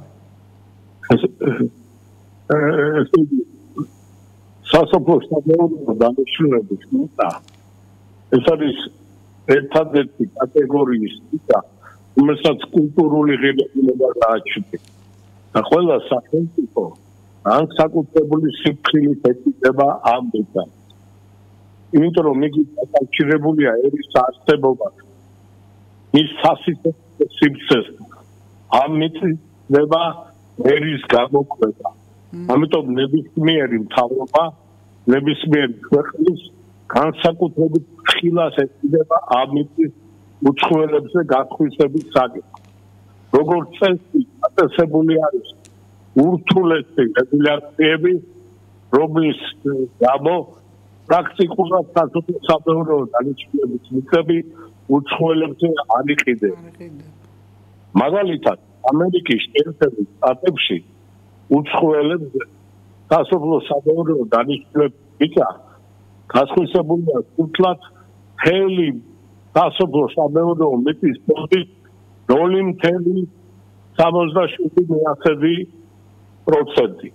სასოფლო სამეურნეო დანიშნულების მიწა ეს არის ერთადერთი კატეგორიის მიწა, რომელსაც კულტურული ღირებულება გააჩნია. და ყველა სახელმწიფო ან საკუთრებული სიფხილით ეკიდება ამ მიწას. იმიტომ რომ იგი დაკავშირებულია ერის არსებობასთან, მის სასიცოცხლო სივრცესთან. ამ მიწის ნება ერის გამოკვება. ამიტომ ნებისმიერი მთავრობა, ნებისმიერი ქვეყნის განსაკუთრებით ხილას ეკიდება ამ მიწის უცხოელებზე გათხვისების საკითხი. როგორც წესი, აწესებული არის ურთულესი რეგულაციები, რომლის გამო პრაქტიკულად სასოფლო სამეურნეო დანიშნულების მიწები უცხოელებზე არ იყიდება. მაგალითად, ამერიკის შეერთებულ შტატებში უცხოელებზე სასოფლო სამეურნეო დანიშნულების მიწა გასხვისებულია სულთლად მთელი სასოფლო სამეურნეო მიწის ფონდის ნული მცდე სამოცდაშვიდი პროცენტი.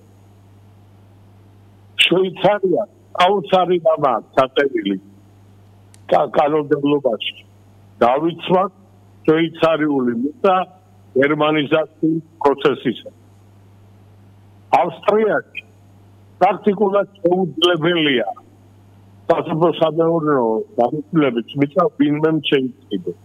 შვეიცარია აუცარი დამა საწერილი კანონმდებლობაში დავიცვა შვეიცარიული მიწა გერმანიზაციის პროცესისა. ავსტრიაში პრაქტიკულად შეუძლებელია სასოფლო სამეურნეო დანიშნულების მიწა ვინმე შეიცდოს.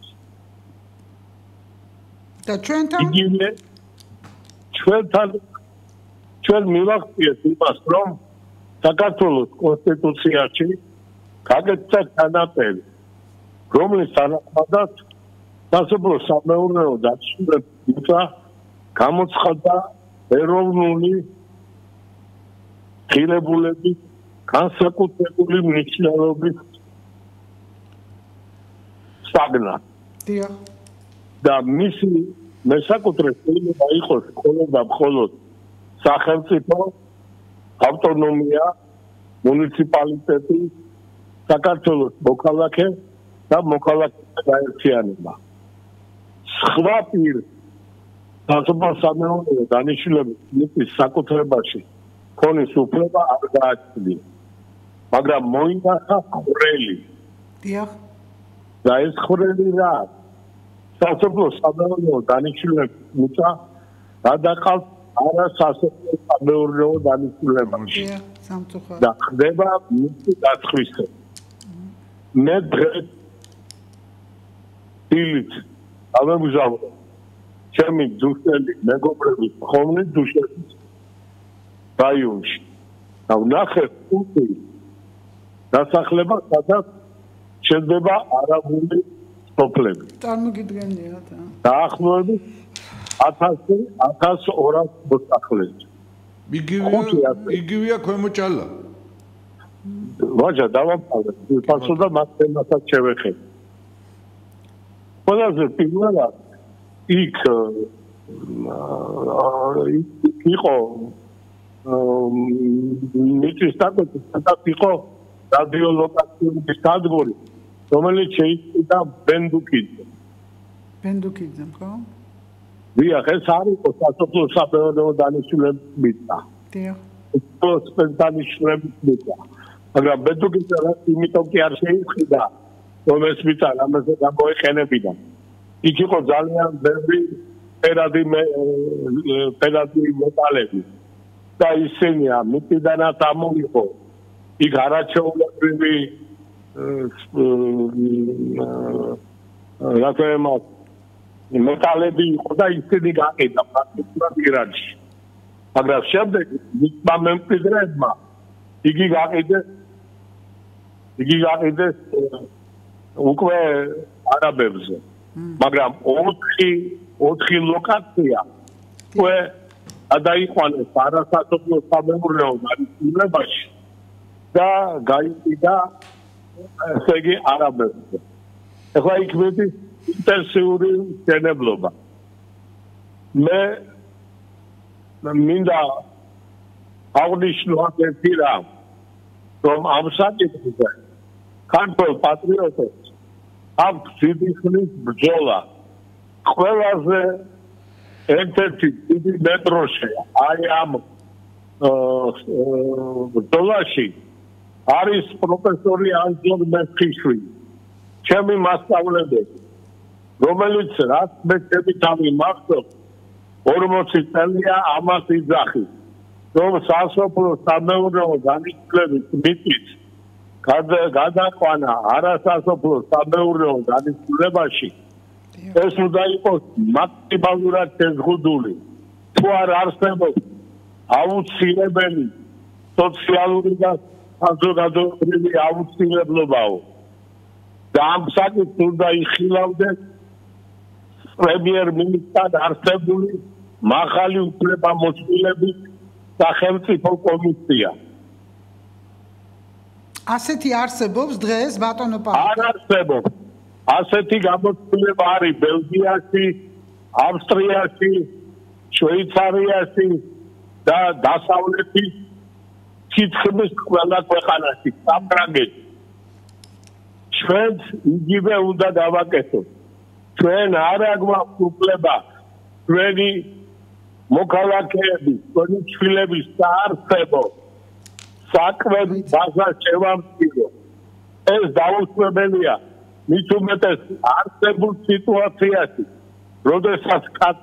და ჩვენთან ჩვენთან ჩვენ მივახციეთ იმას, რომ საქართველოს კონსტიტუციაში გაკეთდა ჩანაწერი, რომლის თანახმადაც სასოფლო სამეურნეო დანიშნულების მიწა გამოცხადდა ეროვნული ღირებულების განსაკუთრებული მნიშვნელობის საგნად. დიახ. და მისი მესაკუთრე შეიძლება იყოს მხოლოდ და მხოლოდ სახელმწიფო ავტონომია, მუნიციპალიტეტი, საქართველოს მოქალაქე და მოქალაქეთა გაერთიანება. სხვა პირ სასოფლო სამეურნეო დანიშნულების მიწის საკუთრებაში ქონის უფლება არ გააჩნია, მაგრამ მოინახა ხვრელი. დიახ. და ეს ხვრელი რა? სასოფლო სამეურნეო დანიშნულების მიწა გადაყავთ არა სასოფლო სამეურნეო დანიშნულებაში. და ხდება მისი გათხვისება. მე დღეს დილით ავემგზავრე ჩემი ძუშელი მეგობრების ხოვნი დუშეთის რაიონში. და ვნახე ხუთი დასახლება, სადაც შედება არაბული სოფლები. წარმოგიდგენიათ. დაახლოებით ათას ორას მოსახლეში. იგივეა, იგივეა ქვემოჭალა. ვაჟა, დავამყარე, ფასო და მას თემასაც შევეხებ. ყველაზე პირველად იქ იყო მიწის სტატუსი იყო რადიოლოკაციური სადგური, რომელიც შეიქმნა ბენდუკიძე. ბენდუკიძემ, ხო? დიახ, ეს არის სასოფლო საბერძნო დანიშნულების მიწა. დიახ. ეს დანიშნულების მიწა. მაგრამ ბენდუკიძე იმიტომ კი არ შეიქმნა, რომ ეს მიწა ამაზე გამოიყენებინა. იქ იყო ძალიან ბევრი ფერადი ფერადი მეტალები და ისინი მიწიდანაც ამოიღო. იქ არაჩვეულებრივი რა თქმა უნდა მეტალები იყო და ისინი გაყიდა პრაქტიკულად ირანში. მაგრამ შემდეგ მიწმა მემკვიდრეებმა იგი გაყიდეს იგი გაყიდეს უკვე არაბებზე. მაგრამ ოთხი ოთხი ლოკაცია უკვე გადაიყვანეს არასასოფლო სამეურნეო დანიშნულებაში და გაიყიდა ესე იგი არაბებზე. ეხლა იქ მედის ინტენსიური მშენებლობა. მე მინდა აღნიშნო ერთი რამ, რომ ამ საკითხზე ქართველ პატრიოტებს აქვს დიდი ხნის ბრძოლა. ყველაზე ერთ-ერთი დიდი მეტროში აი ამ ბრძოლაში არის პროფესორი ანჯელ მესხიშვილი, ჩემი მასწავლებელი, რომელიც რაც მე ჩემი თავი მახსოვს, ორმოცი წელია ამას იძახის, რომ სასოფლო სამეურნეო დანიშნულების მიწის გადაყვანა არასასოფლო სამეურნეო დანიშნულებაში ეს უნდა იყოს მაქსიმალურად შეზღუდული. თუ არ არსებობს აუცილებელი სოციალური და საზოგადოებრივი აუცილებლობაო და ამ საკითხს უნდა იხილავდეს პრემიერ-მინისტრად არსებული მაღალი უფლებამოსილების სახელმწიფო კომისია. ასეთი არსებობს დღეს ბატონო პაატა? არ არსებობს. ასეთი გამოცდილება არის ბელგიაში, ავსტრიაში, შვეიცარიაში და დასავლეთის თითქმის ყველა ქვეყანაში, სამტრაგეში. ჩვენც იგივე უნდა დავაკეთოთ. ჩვენ არ აგვაქვს უფლება ჩვენი მოქალაქეები, ჩვენი შვილების საარსებო საკვები ბაზა შევამციროთ. ეს დაუშვებელია. მით უმეტეს არსებულ სიტუაციაში, როდესაც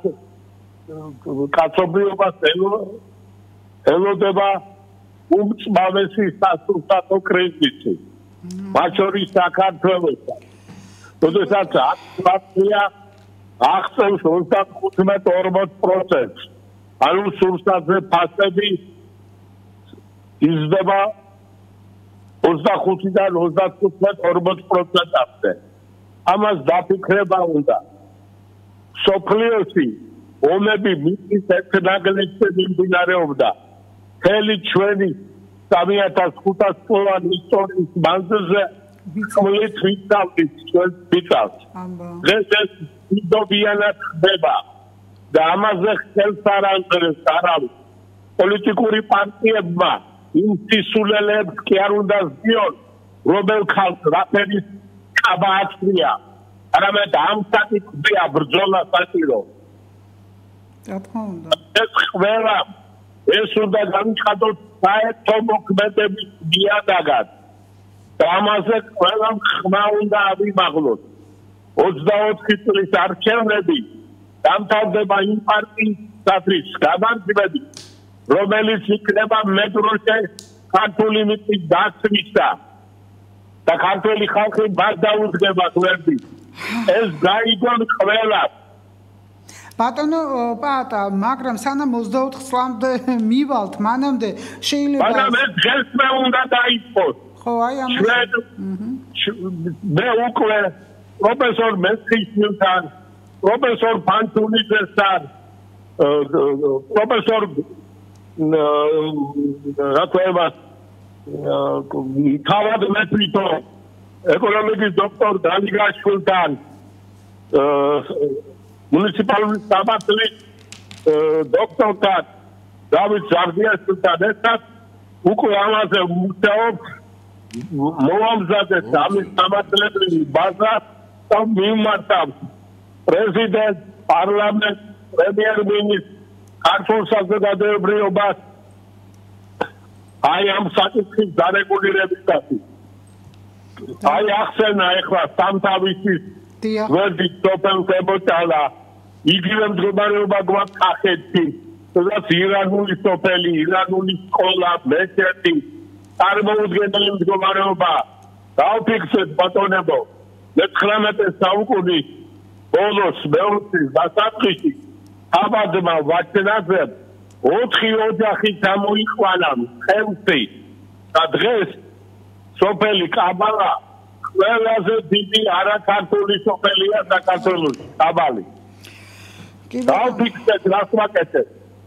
კაცობრიობას ელოდება უმწვავესი სასულთნო კრიზისი, მათ შორის საქართველოსა. როდესაც აფრიკა აღწევს ოცდახუთმეტ ორმოც პროცენტს, ანუ სურსათზე ფასები იზრდება ოცდახუთიდან ოცდათხუთმეტ ორმოც პროცენტამდე. ამას დაფიქრება უნდა. სოფლიოში ომები მიწის ერთნაგლებზე მიმდინარეობდა. მთელი ჩვენი სამი ათას ხუთას წლოვანი ისტორიის მანძილზე ხმლით ვიწავდით ჩვენს მიწას. დღეს ეს მდობიანად ხდება და ამაზე ხელს არ ანგრევს არავის. პოლიტიკური პარტიებმა იმ სისულელებს კი არ უნდა ზიონ, რომელ ხალხს რაფერის კაბა აცრია, არამედ ამ საკითხზეა ბრძოლა საჭირო. რა თქმა უნდა. ეს ყველა ეს უნდა განცხადოს საერთო მოქმედების ნიადაგად. და ამაზე ყველამ ხმა უნდა ავიმაღლოს. ოცდაოთხი წლის არჩევნები დამთავრდება იმ პარტიისათვის გამარჯვებით, რომელიც იქნება მეტროში ქართული მიწის დაცვისა და ქართული ხალხი მას დაუდგება გვერდით. ეს გაიგონ ყველას. ბატონო პაატა, მაგრამ სანამ ოცდაოთხ წლამდე მივალთ, მანამდე შეიძლება მაგრამ ეს დღესმე უნდა დაიწყოს. ხო, აი ამას მე უკვე პროფესორ მესხიშვილთან, პროფესორ ფანტუნიძესთან, პროფესორ რა თქმა თავად მეტრიტო ეკონომიკის დოქტორ დანიგაშვილთან მუნიციპალური საბჭოს დოქტორთან დავით ზარდიაშვილთან ერთად უკვე ამაზე მუშაობს მოამზადეს ამის სამართლებრივი ბაზა და მიმართავს პრეზიდენტ, პარლამენტ, პრემიერ-მინისტრ, ქართულ საზოგადოებრივობას აი ამ საკითხის დარეგულირებისათვის. აი ახსენა ეხლა სამთავისის გვერდი სოფელს ემოწალა იგივე მდგომარეობა გვაქვს კახეთში, სადაც ირანული სოფელი, ირანული სკოლა, მეჩეთი, წარმოუდგენელი მდგომარეობა. დავფიქსეთ ბატონებო, მეცხრამეტე საუკუნის ბოლოს მეოცის დასაწყისში აბადმა ვაჩენაძემ ოთხი ოჯახი გამოიყვანა ხელში და დღეს სოფელი კაბალა ყველაზე დიდი არაქართული სოფელია საქართველოში. კაბალი. დავფიქსეთ რას ვაკეთებ.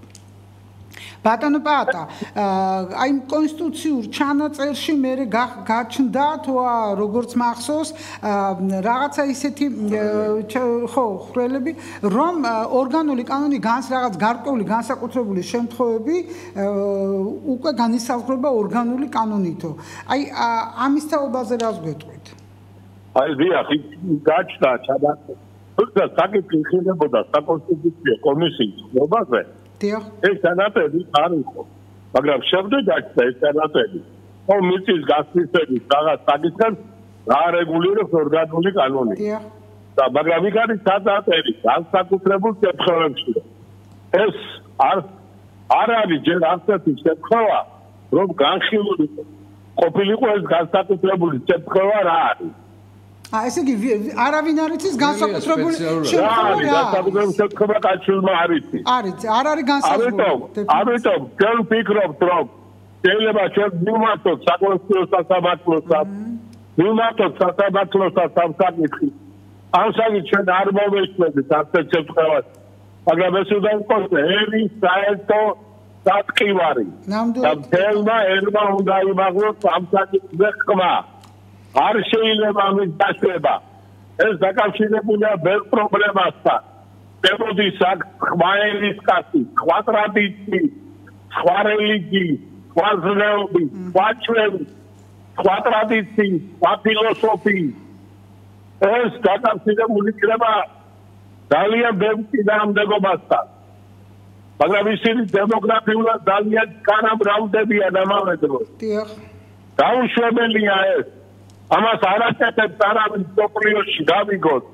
ბატონო პაატა, აი კონსტიტუციურ ჩანაწერში მე გაჩნდა თუ როგორც მახსოვს რაღაცა ისეთი ხო ხრელები რომ ორგანული კანონი განს რაღაც გარკვეული განსაკუთრებული შემთხვევები უკვე განისაზღვრება ორგანული კანონითო. აი ამის თაობაზე რას გვეტყვით? აი დიახ, გაჩნდა ჩანაწერი. თუმცა საკითხი ხდებოდა საკონსტიტუციო კომისიის ხმობაზე. ეს ჩანაწერი არ იყო, მაგრამ შემდეგ გაჩნდა ეს ჩანაწერი. კომისიის გასწრების რაღაც საკითხებს დაარეგულირებს ორგანული კანონი. და მაგრამ იქ არის ჩანაწერი განსაკუთრებულ შემთხვევებში. ეს არ არ არის ჯერ ასეთი შემთხვევა, რომ განხილული ყოფილიყო ეს განსაკუთრებული შემთხვევა რა არის. ა ესე იგი არავინ არ იცის განსაკუთრებული შემთხვევა რა? განსაკუთრებული შემთხვევა კაცულმა არ იცის. არის, არ არის განსაკუთრებული. ამიტომ ჩვენ ვფიქრობთ, რომ შეიძლება ჩვენ მივმართოთ საკონსტიტუციო სასამართლოსთან, მივმართოთ სასამართლოსთან სამსაკითხი. ამ საკითხს ჩვენ არ მოვეშლებით ასეთ შემთხვევაში. მაგრამ ეს უნდა იყოს ერის საერთო სატკივარი. და თელმა ერმა უნდა იმაღლოს ამ საკითხზე ხმა. არ შეიძლება ამის დაშვება. ეს დაკავშირებულია ბევრ პრობლემასთან. პერიოდის აქ ხვაელის კაცი, სხვა ტრადიციის, სხვა რელიგიის, სხვა ზნეობის, სხვა ჩვევის, სხვა ტრადიციის, სხვა ფილოსოფიის. ეს დაკავშირებული იქნება ძალიან ბევრ წინააღმდეგობასთან. მაგრამ ისინი დემოგრაფიულად ძალიან განამრავლდებიან ამავე დროს. დიახ. დაუშვებელია ეს. ამას არაკეთებს არავინ სოფლიოში გავიგოთ.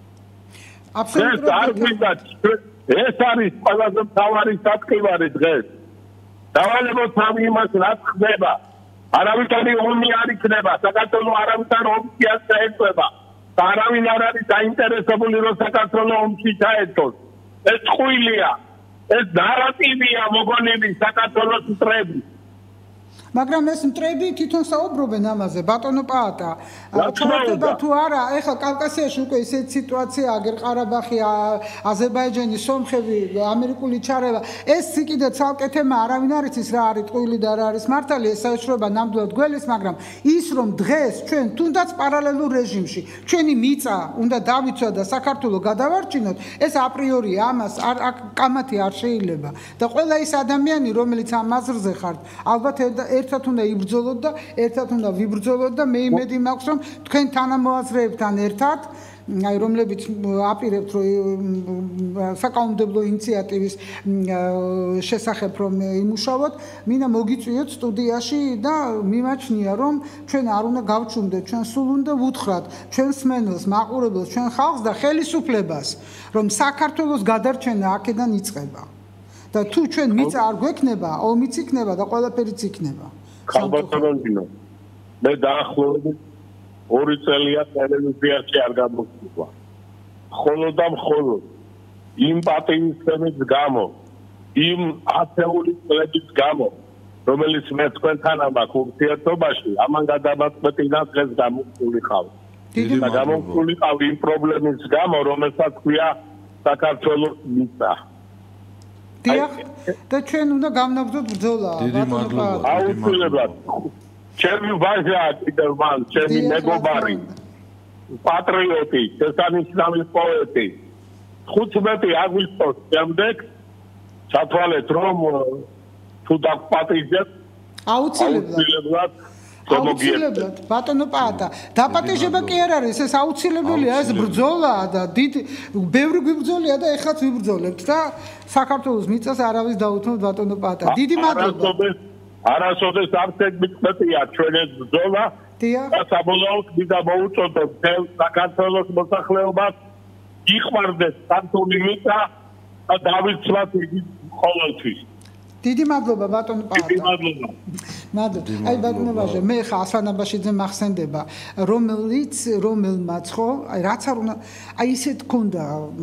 აბსოლუტურად. ეს არის ყველაზე მთავარი სატკივარი დღეს. დავალებოთ ამ იმას რაც ხდება. არავითარი ომი არ იქნება, საქართველოს არავითარ ომში არ შეეწება. და არავინ არ არის დაინტერესებული რომ საქართველოს ომში ჩაერთოს. ეს ხვილია. ეს ნარატივია მოგონილი საქართველოს მტრები. მაგრამ ეს მტრები თვითონ საუბრობენ ამაზე, ბატონო პაატა. ჩართება თუ არა, ეხლა კავკასიაში უკვე ისეთი სიტუაცია, აგერ ყარაბაღი, აზერბაიჯანი, სომხები, ამერიკული ჩარევა, ეს კიდე ცალკე თემა არავინ არ იცის რა არის ტყუილი და რა არის მართალი, ეს საერთოდ ნამდვილად გველის, მაგრამ ის რომ დღეს ჩვენ თუნდაც პარალელურ რეჟიმში ჩვენი მიწა უნდა დავიცვა და საქართველოს გადავარჩინოთ, ეს აპრიორია, ამას არ კამათი არ შეიძლება. და ყველა ის ადამიანი, რომელიც ამ აზრზე ხართ, ალბათ ერთად უნდა იბრძოლოთ და ერთად უნდა ვიბრძოლოთ და მე იმედი მაქვს რომ თქვენ თანამოაზრეებთან ერთად აი რომლებიც აპირებთ რომ საკანონმდებლო ინიციატივის შესახებ რომ იმუშაოთ, მინდა მოგიწვიოთ სტუდიაში და მიმაჩნია რომ ჩვენ არ უნდა გავჩუმდეთ, ჩვენ სულ უნდა ვუთხრათ ჩვენ სმენელს, მაყურებელს, ჩვენ ხალხს და ხელისუფლებას, რომ საქართველოს გადარჩენა აქედან იწყება. და თუ ჩვენ მიწა არ გვექნება, ომიც იქნება და ყველაფერიც იქნება. ხალბატონო, მე დაახლოებით ორი წელია ტელევიზიაში არ გამოვიდა. მხოლოდ და მხოლოდ იმ პატივისცემის გამო, იმ ათეული წლების გამო, რომელიც მე თქვენთან ამაქვს ურთიერთობაში, ამან გადამაწყვეტინა დღეს გამოვიყავ. და გამოვიყავ იმ პრობლემის გამო, რომელსაც ქვია საქართველოს მიწა. დიახ, და ჩვენ უნდა გამნაბრძოთ ბრძოლა, ბატონო. აუცილებლად. ჩემი ვაჟა კიდევ მან, ჩემი მეგობარი, პატრიოტი, შესანიშნავი პოეტი. ხუთმეტი აგვისტოს შემდეგ სათვალეთ რომ თუ დაგპატიჟებთ აუცილებლად აუცილებლად ბატონო პაატა დაპატიჟება კი არ არის ეს აუცილებელია ეს ბრძოლაა და დიდი ბევრი გვიბრძოლია და ეხლაც ვიბრძოლებთ და საქართველოს მიწას არავის დაუთმობთ ბატონო პაატა დიდი მადლობა არასოდეს არც ეგ მიწმეტია ჩვენ ეს ბრძოლა და საბოლოოდ მინდა მოუწოდოთ თელ საქართველოს მოსახლეობას იყვარდეს ქართული მიწა და დავიცლათ იგი ყოველთვის დიდი მადლობა ბატონო პაატა. დიდი მადლობა. მადლობა. აი ბატონო ვაჟა, მე ხა ასანაბაშიძე მახსენდება, რომელიც რომელმაც ხო, აი რაც არ უნდა, აი ისე თქონდა,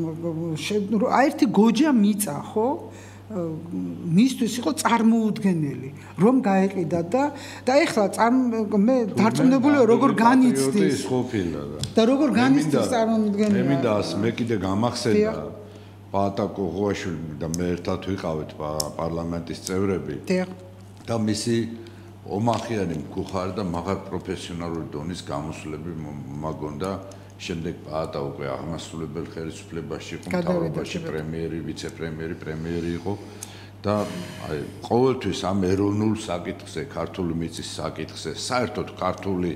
აი ერთი გოჯა მიწა, ხო? მისთვის იყო წარმოუდგენელი, რომ გაეყიდა და და ეხლა მე დარწმუნებულია როგორ განიცდის. და როგორ განიცდის წარმოუდგენელი. მე მინდა მე კიდე გამახსენდა პაატა კოღუაშვილი და მე ერთად ვიყავით პარლამენტის წევრები და მისი ომახიანი მკუხარი და მაღალ პროფესიონალური დონის გამოსვლები მაგონდა შემდეგ პაატა უკვე აღმასრულებელ ხელისუფლებაში იყო მთავრობაში პრემიერი ვიცე-პრემიერი პრემიერი იყო და აი ყოველთვის ამ ეროვნულ საკითხზე ქართული მიწის საკითხზე საერთოდ ქართული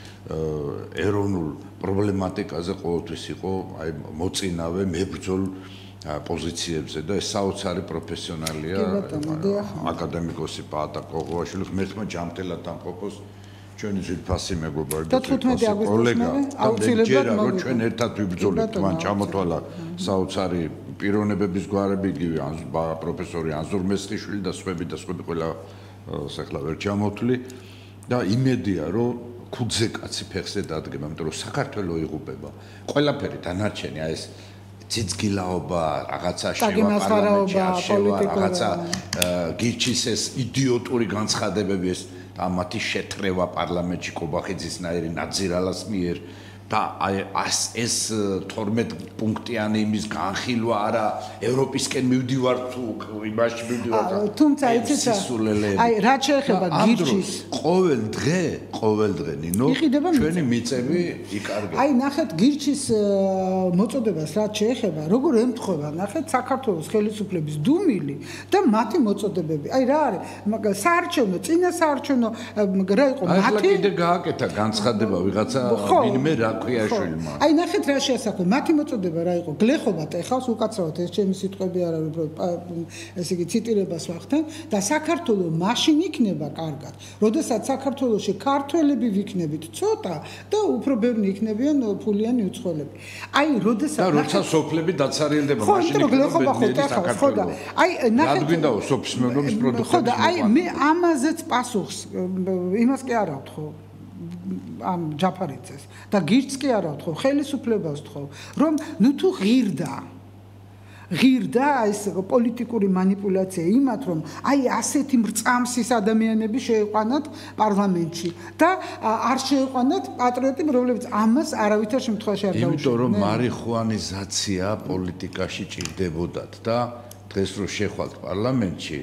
ეროვნულ პრობლემატიკაზე ყოველთვის იყო აი მოწინავე მებრძოლ პოზიციებზე და ეს საოცარი პროფესიონალია აკადემიკოსი პაატა კოღუაშვილი ღმერთმა ჯანმრთელად დამყოფოს ჩვენი ძვირფასი მეგობარი და თხუთმეტი კოლეგა აუცილებლად რომ ჩვენ ერთად ვიბრძოლებთ მან ჩამოთვალა საოცარი პიროვნებების გვარები იგივე პროფესორი ანზურ მესხიშვილი და სხვები და სხვები ყველა ახლა ვერ ჩამოთვლი და იმედია რომ ქუძე კაცი ფეხზე დადგება იმიტომ რომ საქართველოს იღუპება ყველაფერი დანარჩენი აი ეს ციცგილაობა, რაღაცა შევა პარლამენტში, შევა რაღაცა გირჩის ეს იდიოტური განცხადებები ეს და მათი შეთრევა პარლამენტში კობახიძისნაირი ნაძირალას მიერ და აი ეს თორმეტ პუნქტიანი იმის განხილვა არა ევროპისკენ მივდივარ თუ იმაში მივდივარ თუმცა იცით აი რაც შეეხება გირჩის ყოველ დღე ყოველ დღე ნინო ჩვენი მიწები იკარგება აი ნახეთ გირჩის მოწოდებას რაც შეეხება როგორ ემთხვევა ნახეთ საქართველოს ხელისუფლების დუმილი და მათი მოწოდებები აი რა არის საარჩევნო წინა საარჩევნო რა იყო მათი ახლა კიდე გააკეთა განცხადება ვიღაცა ვინმე რა აი ნახეთ რა შეასახო მათი მოწოდება რა იყო გლეხობა ტეხავს უკაცრავად ეს ჩემი სიტყვები არ არის ესე იგი ციტირებას ვახდენ და საქართველოს მაშინ იქნება კარგად როდესაც საქართველოში ქართველები ვიქნებით ცოტა და უფრო ბევრი იქნებიან ფულიანი უცხოელები აი როდესაც და როცა სოფლები დაცარიელდება მაშინ გლეხობა ხო ტეხავს ხო და აი ნახეთ რა გვინდა სოფლის მეურნეობის პროდუქტები ხო და აი მე ამაზეც პასუხს იმას კი არ ავთ ხო ამ ჯაფარიძეს და გირჩს კი არა ვთხოვ, ხელისუფლებას ვთხოვ, რომ ნუ თუ ღირდა ღირდა ეს პოლიტიკური манипуляცია იმათ რომ აი ასეთი მრწამსის ადამიანები შეიყვანათ პარლამენტში და არ შეიყვანათ პატრიოტები რომლებიც ამას არავითარ შემთხვევაში არ დაუშვებენ. იმიტომ რომ მარიხუანიზაცია პოლიტიკაში ჭირდებოდათ და დღეს რო შეხვალთ პარლამენტში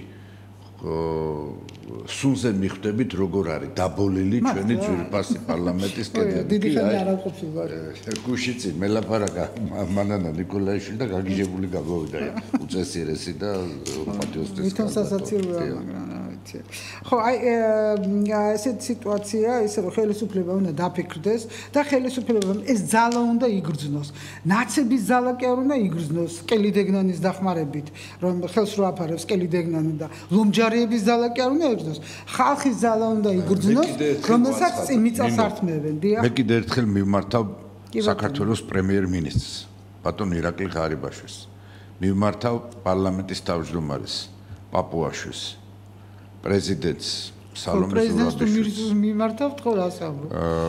სუნზე მიხვდებით როგორ არის დაბოლილი ჩვენი ძვირფასი პარლამენტის კედლები. დიდი ხანი არ აყოფილვა. გუშიცი მელაპარაკა მანანა ნიკოლაიშვილი და გაგიჟებული გამოვიდა უწესიერესი და პატიოსტეს. მithom სასაცილოა მაგრამ რა ვიცი. ხო აი ესეთ სიტუაცია ისე რომ ხელისუფლება უნდა დაფიქრდეს და ხელისუფლებამ ეს ძალა უნდა იგრძნოს. ნაცების ძალა კი არ უნდა იგრძნოს კელიდეგნანის დახმარებით რომ ხელს რო აფარებს კელიდეგნანი და ლომჯარიების ძალა კი არ უნდა იგრძნოს. ხალხის ძალა უნდა იგრძნოს, რომელსაც მიწას ართმევენ, დიახ. მე კიდე ერთხელ მიმართავ საქართველოს პრემიერ-მინისტრს, ბატონ ირაკლი ღარიბაშვილს. მიმართავ პარლამენტის თავმჯდომარეს, პაპუაშვილს, პრეზიდენტს, სალომე ზურაბიშვილს. პრეზიდენტს მიმართავთ ხო რა საუბრო?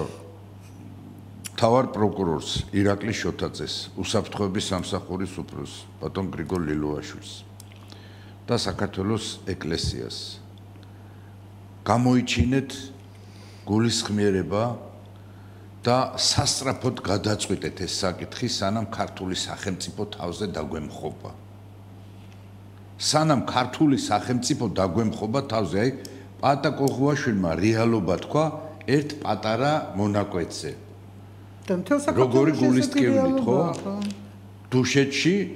მთავარ პროკურორს ირაკლი შოთაძეს, უსაფრთხოების სამსახურის უფროსს, ბატონ გრიგოლ ლილუაშვილს და საქართველოს ეკლესიას. გამოიჩინეთ გულისხმიერება და სასწრაფოდ გადაწყვეტეთ ეს საკითხი, სანამ ქართული სახელმწიფო თავზე დაგვემხობა. სანამ ქართული სახელმწიფო დაგვემხობა თავზე, აი პაატა კოღუაშვილმა რეალობა თქვა ერთ პატარა მონაკვეთზე. და მთელ როგორი გულისწყევლით ხო? დუშეთში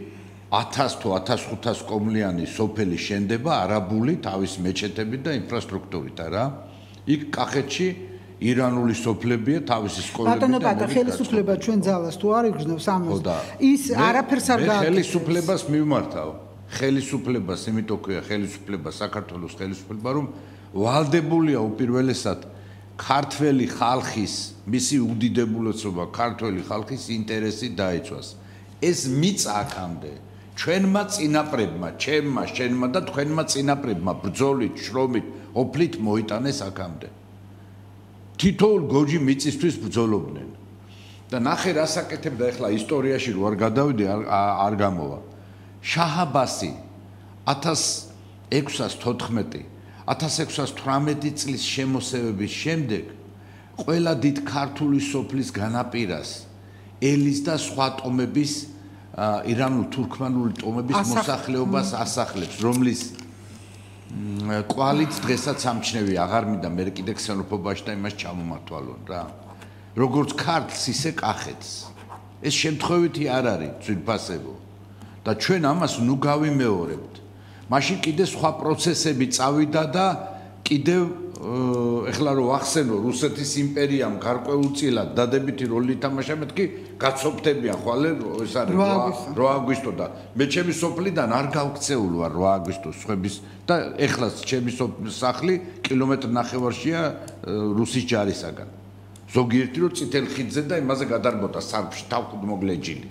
ათას თუ ათას ხუთას კომლიანი სოფელი შენდება არაბული თავის მეჩეთებით და ინფრასტრუქტურით არა იქ კახეთში ირანული სოფლებია თავისი სკოლები და ბატონო ბატა ხელისუფლება ჩვენ ძალას თუ არ იგრძნობს ამას ის არაფერს არ გააკეთებს ხელისუფლებას მივმართავ ხელისუფლებას იმიტომ ქვია ხელისუფლება საქართველოს ხელისუფლება რომ ვალდებულია უპირველესად ქართველი ხალხის მისი უდიდებულება ქართველი ხალხის ინტერესი დაიცვას ეს მიწა აქამდე ჩვენმა წინაპრებმა ჩემმა შენმა და თქვენმა წინაპრებმა ბრძოლით შრომით ოფლით მოიტანეს აქამდე თითოეულ გოჯი მიწისთვის ბრძოლობდნენ და ნახე რას აკეთებდა ახლა ისტორიაში რო არ გადავიდი არ გამოვა შაჰ აბასი ათას ექვსას თოთხმეტი ათას ექვსას თვრამეტი წლის შემოსევების შემდეგ ყველა დიდ ქართული სოფლის განაპირას ელის და სხვა ტომების ირანულ-თურქმანული ტომების მოსახლეობას ასახლებს რომლის კვალიც დღესაც ამჩნევი აღარ მინდა მე კიდე ქსენოფობაში და იმას ჩამომართვალონ რა როგორც ქართლს ისე კახეთს ეს შემთხვევითი არ არის ძვირფასებო და ჩვენ ამას ნუ გავიმეორებთ მაშინ კიდე სხვა პროცესები წავიდა და კიდევ ეხლა რო ახსენო რუსეთის იმპერიამ გარკვეულწილად დადებითი როლი ითამაშა მეთქი გაცოფდებიან ხვალე ეს არის რვა აგვისტო და მე ჩემი სოფლიდან არ გავქცეულ ვარ რვა აგვისტოს სხვების და ეხლა ჩემი სახლი კილომეტრ ნახევარშია რუსის ჯარისაგან ზოგიერთი რო წითელ ხიდზე და იმაზე გადარბოდა სარფში თავკუდმოგლეჯილი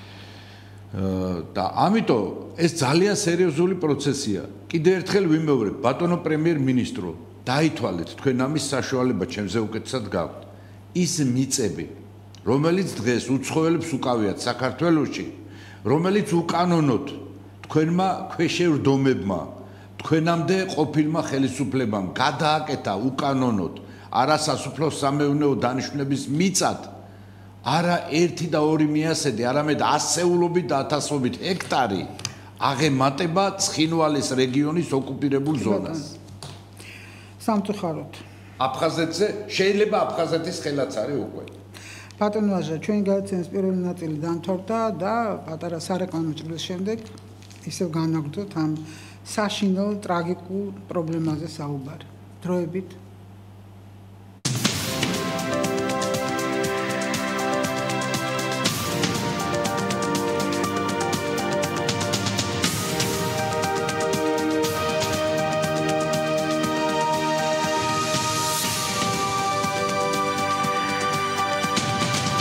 და ამიტომ ეს ძალიან სერიოზული პროცესია კიდე ერთხელ ვიმეორებ ბატონო პრემიერ-მინისტრო დაითვალეთ თქვენ ამის საშუალება ჩემზე უკეთესად გაქვთ ის მიწები რომელიც დღეს უცხოელებს უკავიათ საქართველოში რომელიც უკანონოდ თქვენმა ქვეშევრდომებმა თქვენამდე ყოფილმა ხელისუფლებამ გადააკეთა უკანონოდ არასასოფლო სამეურნეო დანიშნულების მიწად არა ერთი და ორი მიასედი არამედ ასეულობით და ათასობით ჰექტარი აღემატება ცხინვალის რეგიონის ოკუპირებულ ზონას სამწუხაროდ აფხაზეთზე შეიძლება აფხაზეთის ხელაც არის უკვე ბატონო ვაჟა ჩვენი გადაცემის პირველი ნაწილი დამთავრდა და პატარა სარეკლამო ჭრილის შემდეგ ისევ განაგრძოთ ამ საშინო ტრაგიკულ პრობლემაზე საუბარი დროებით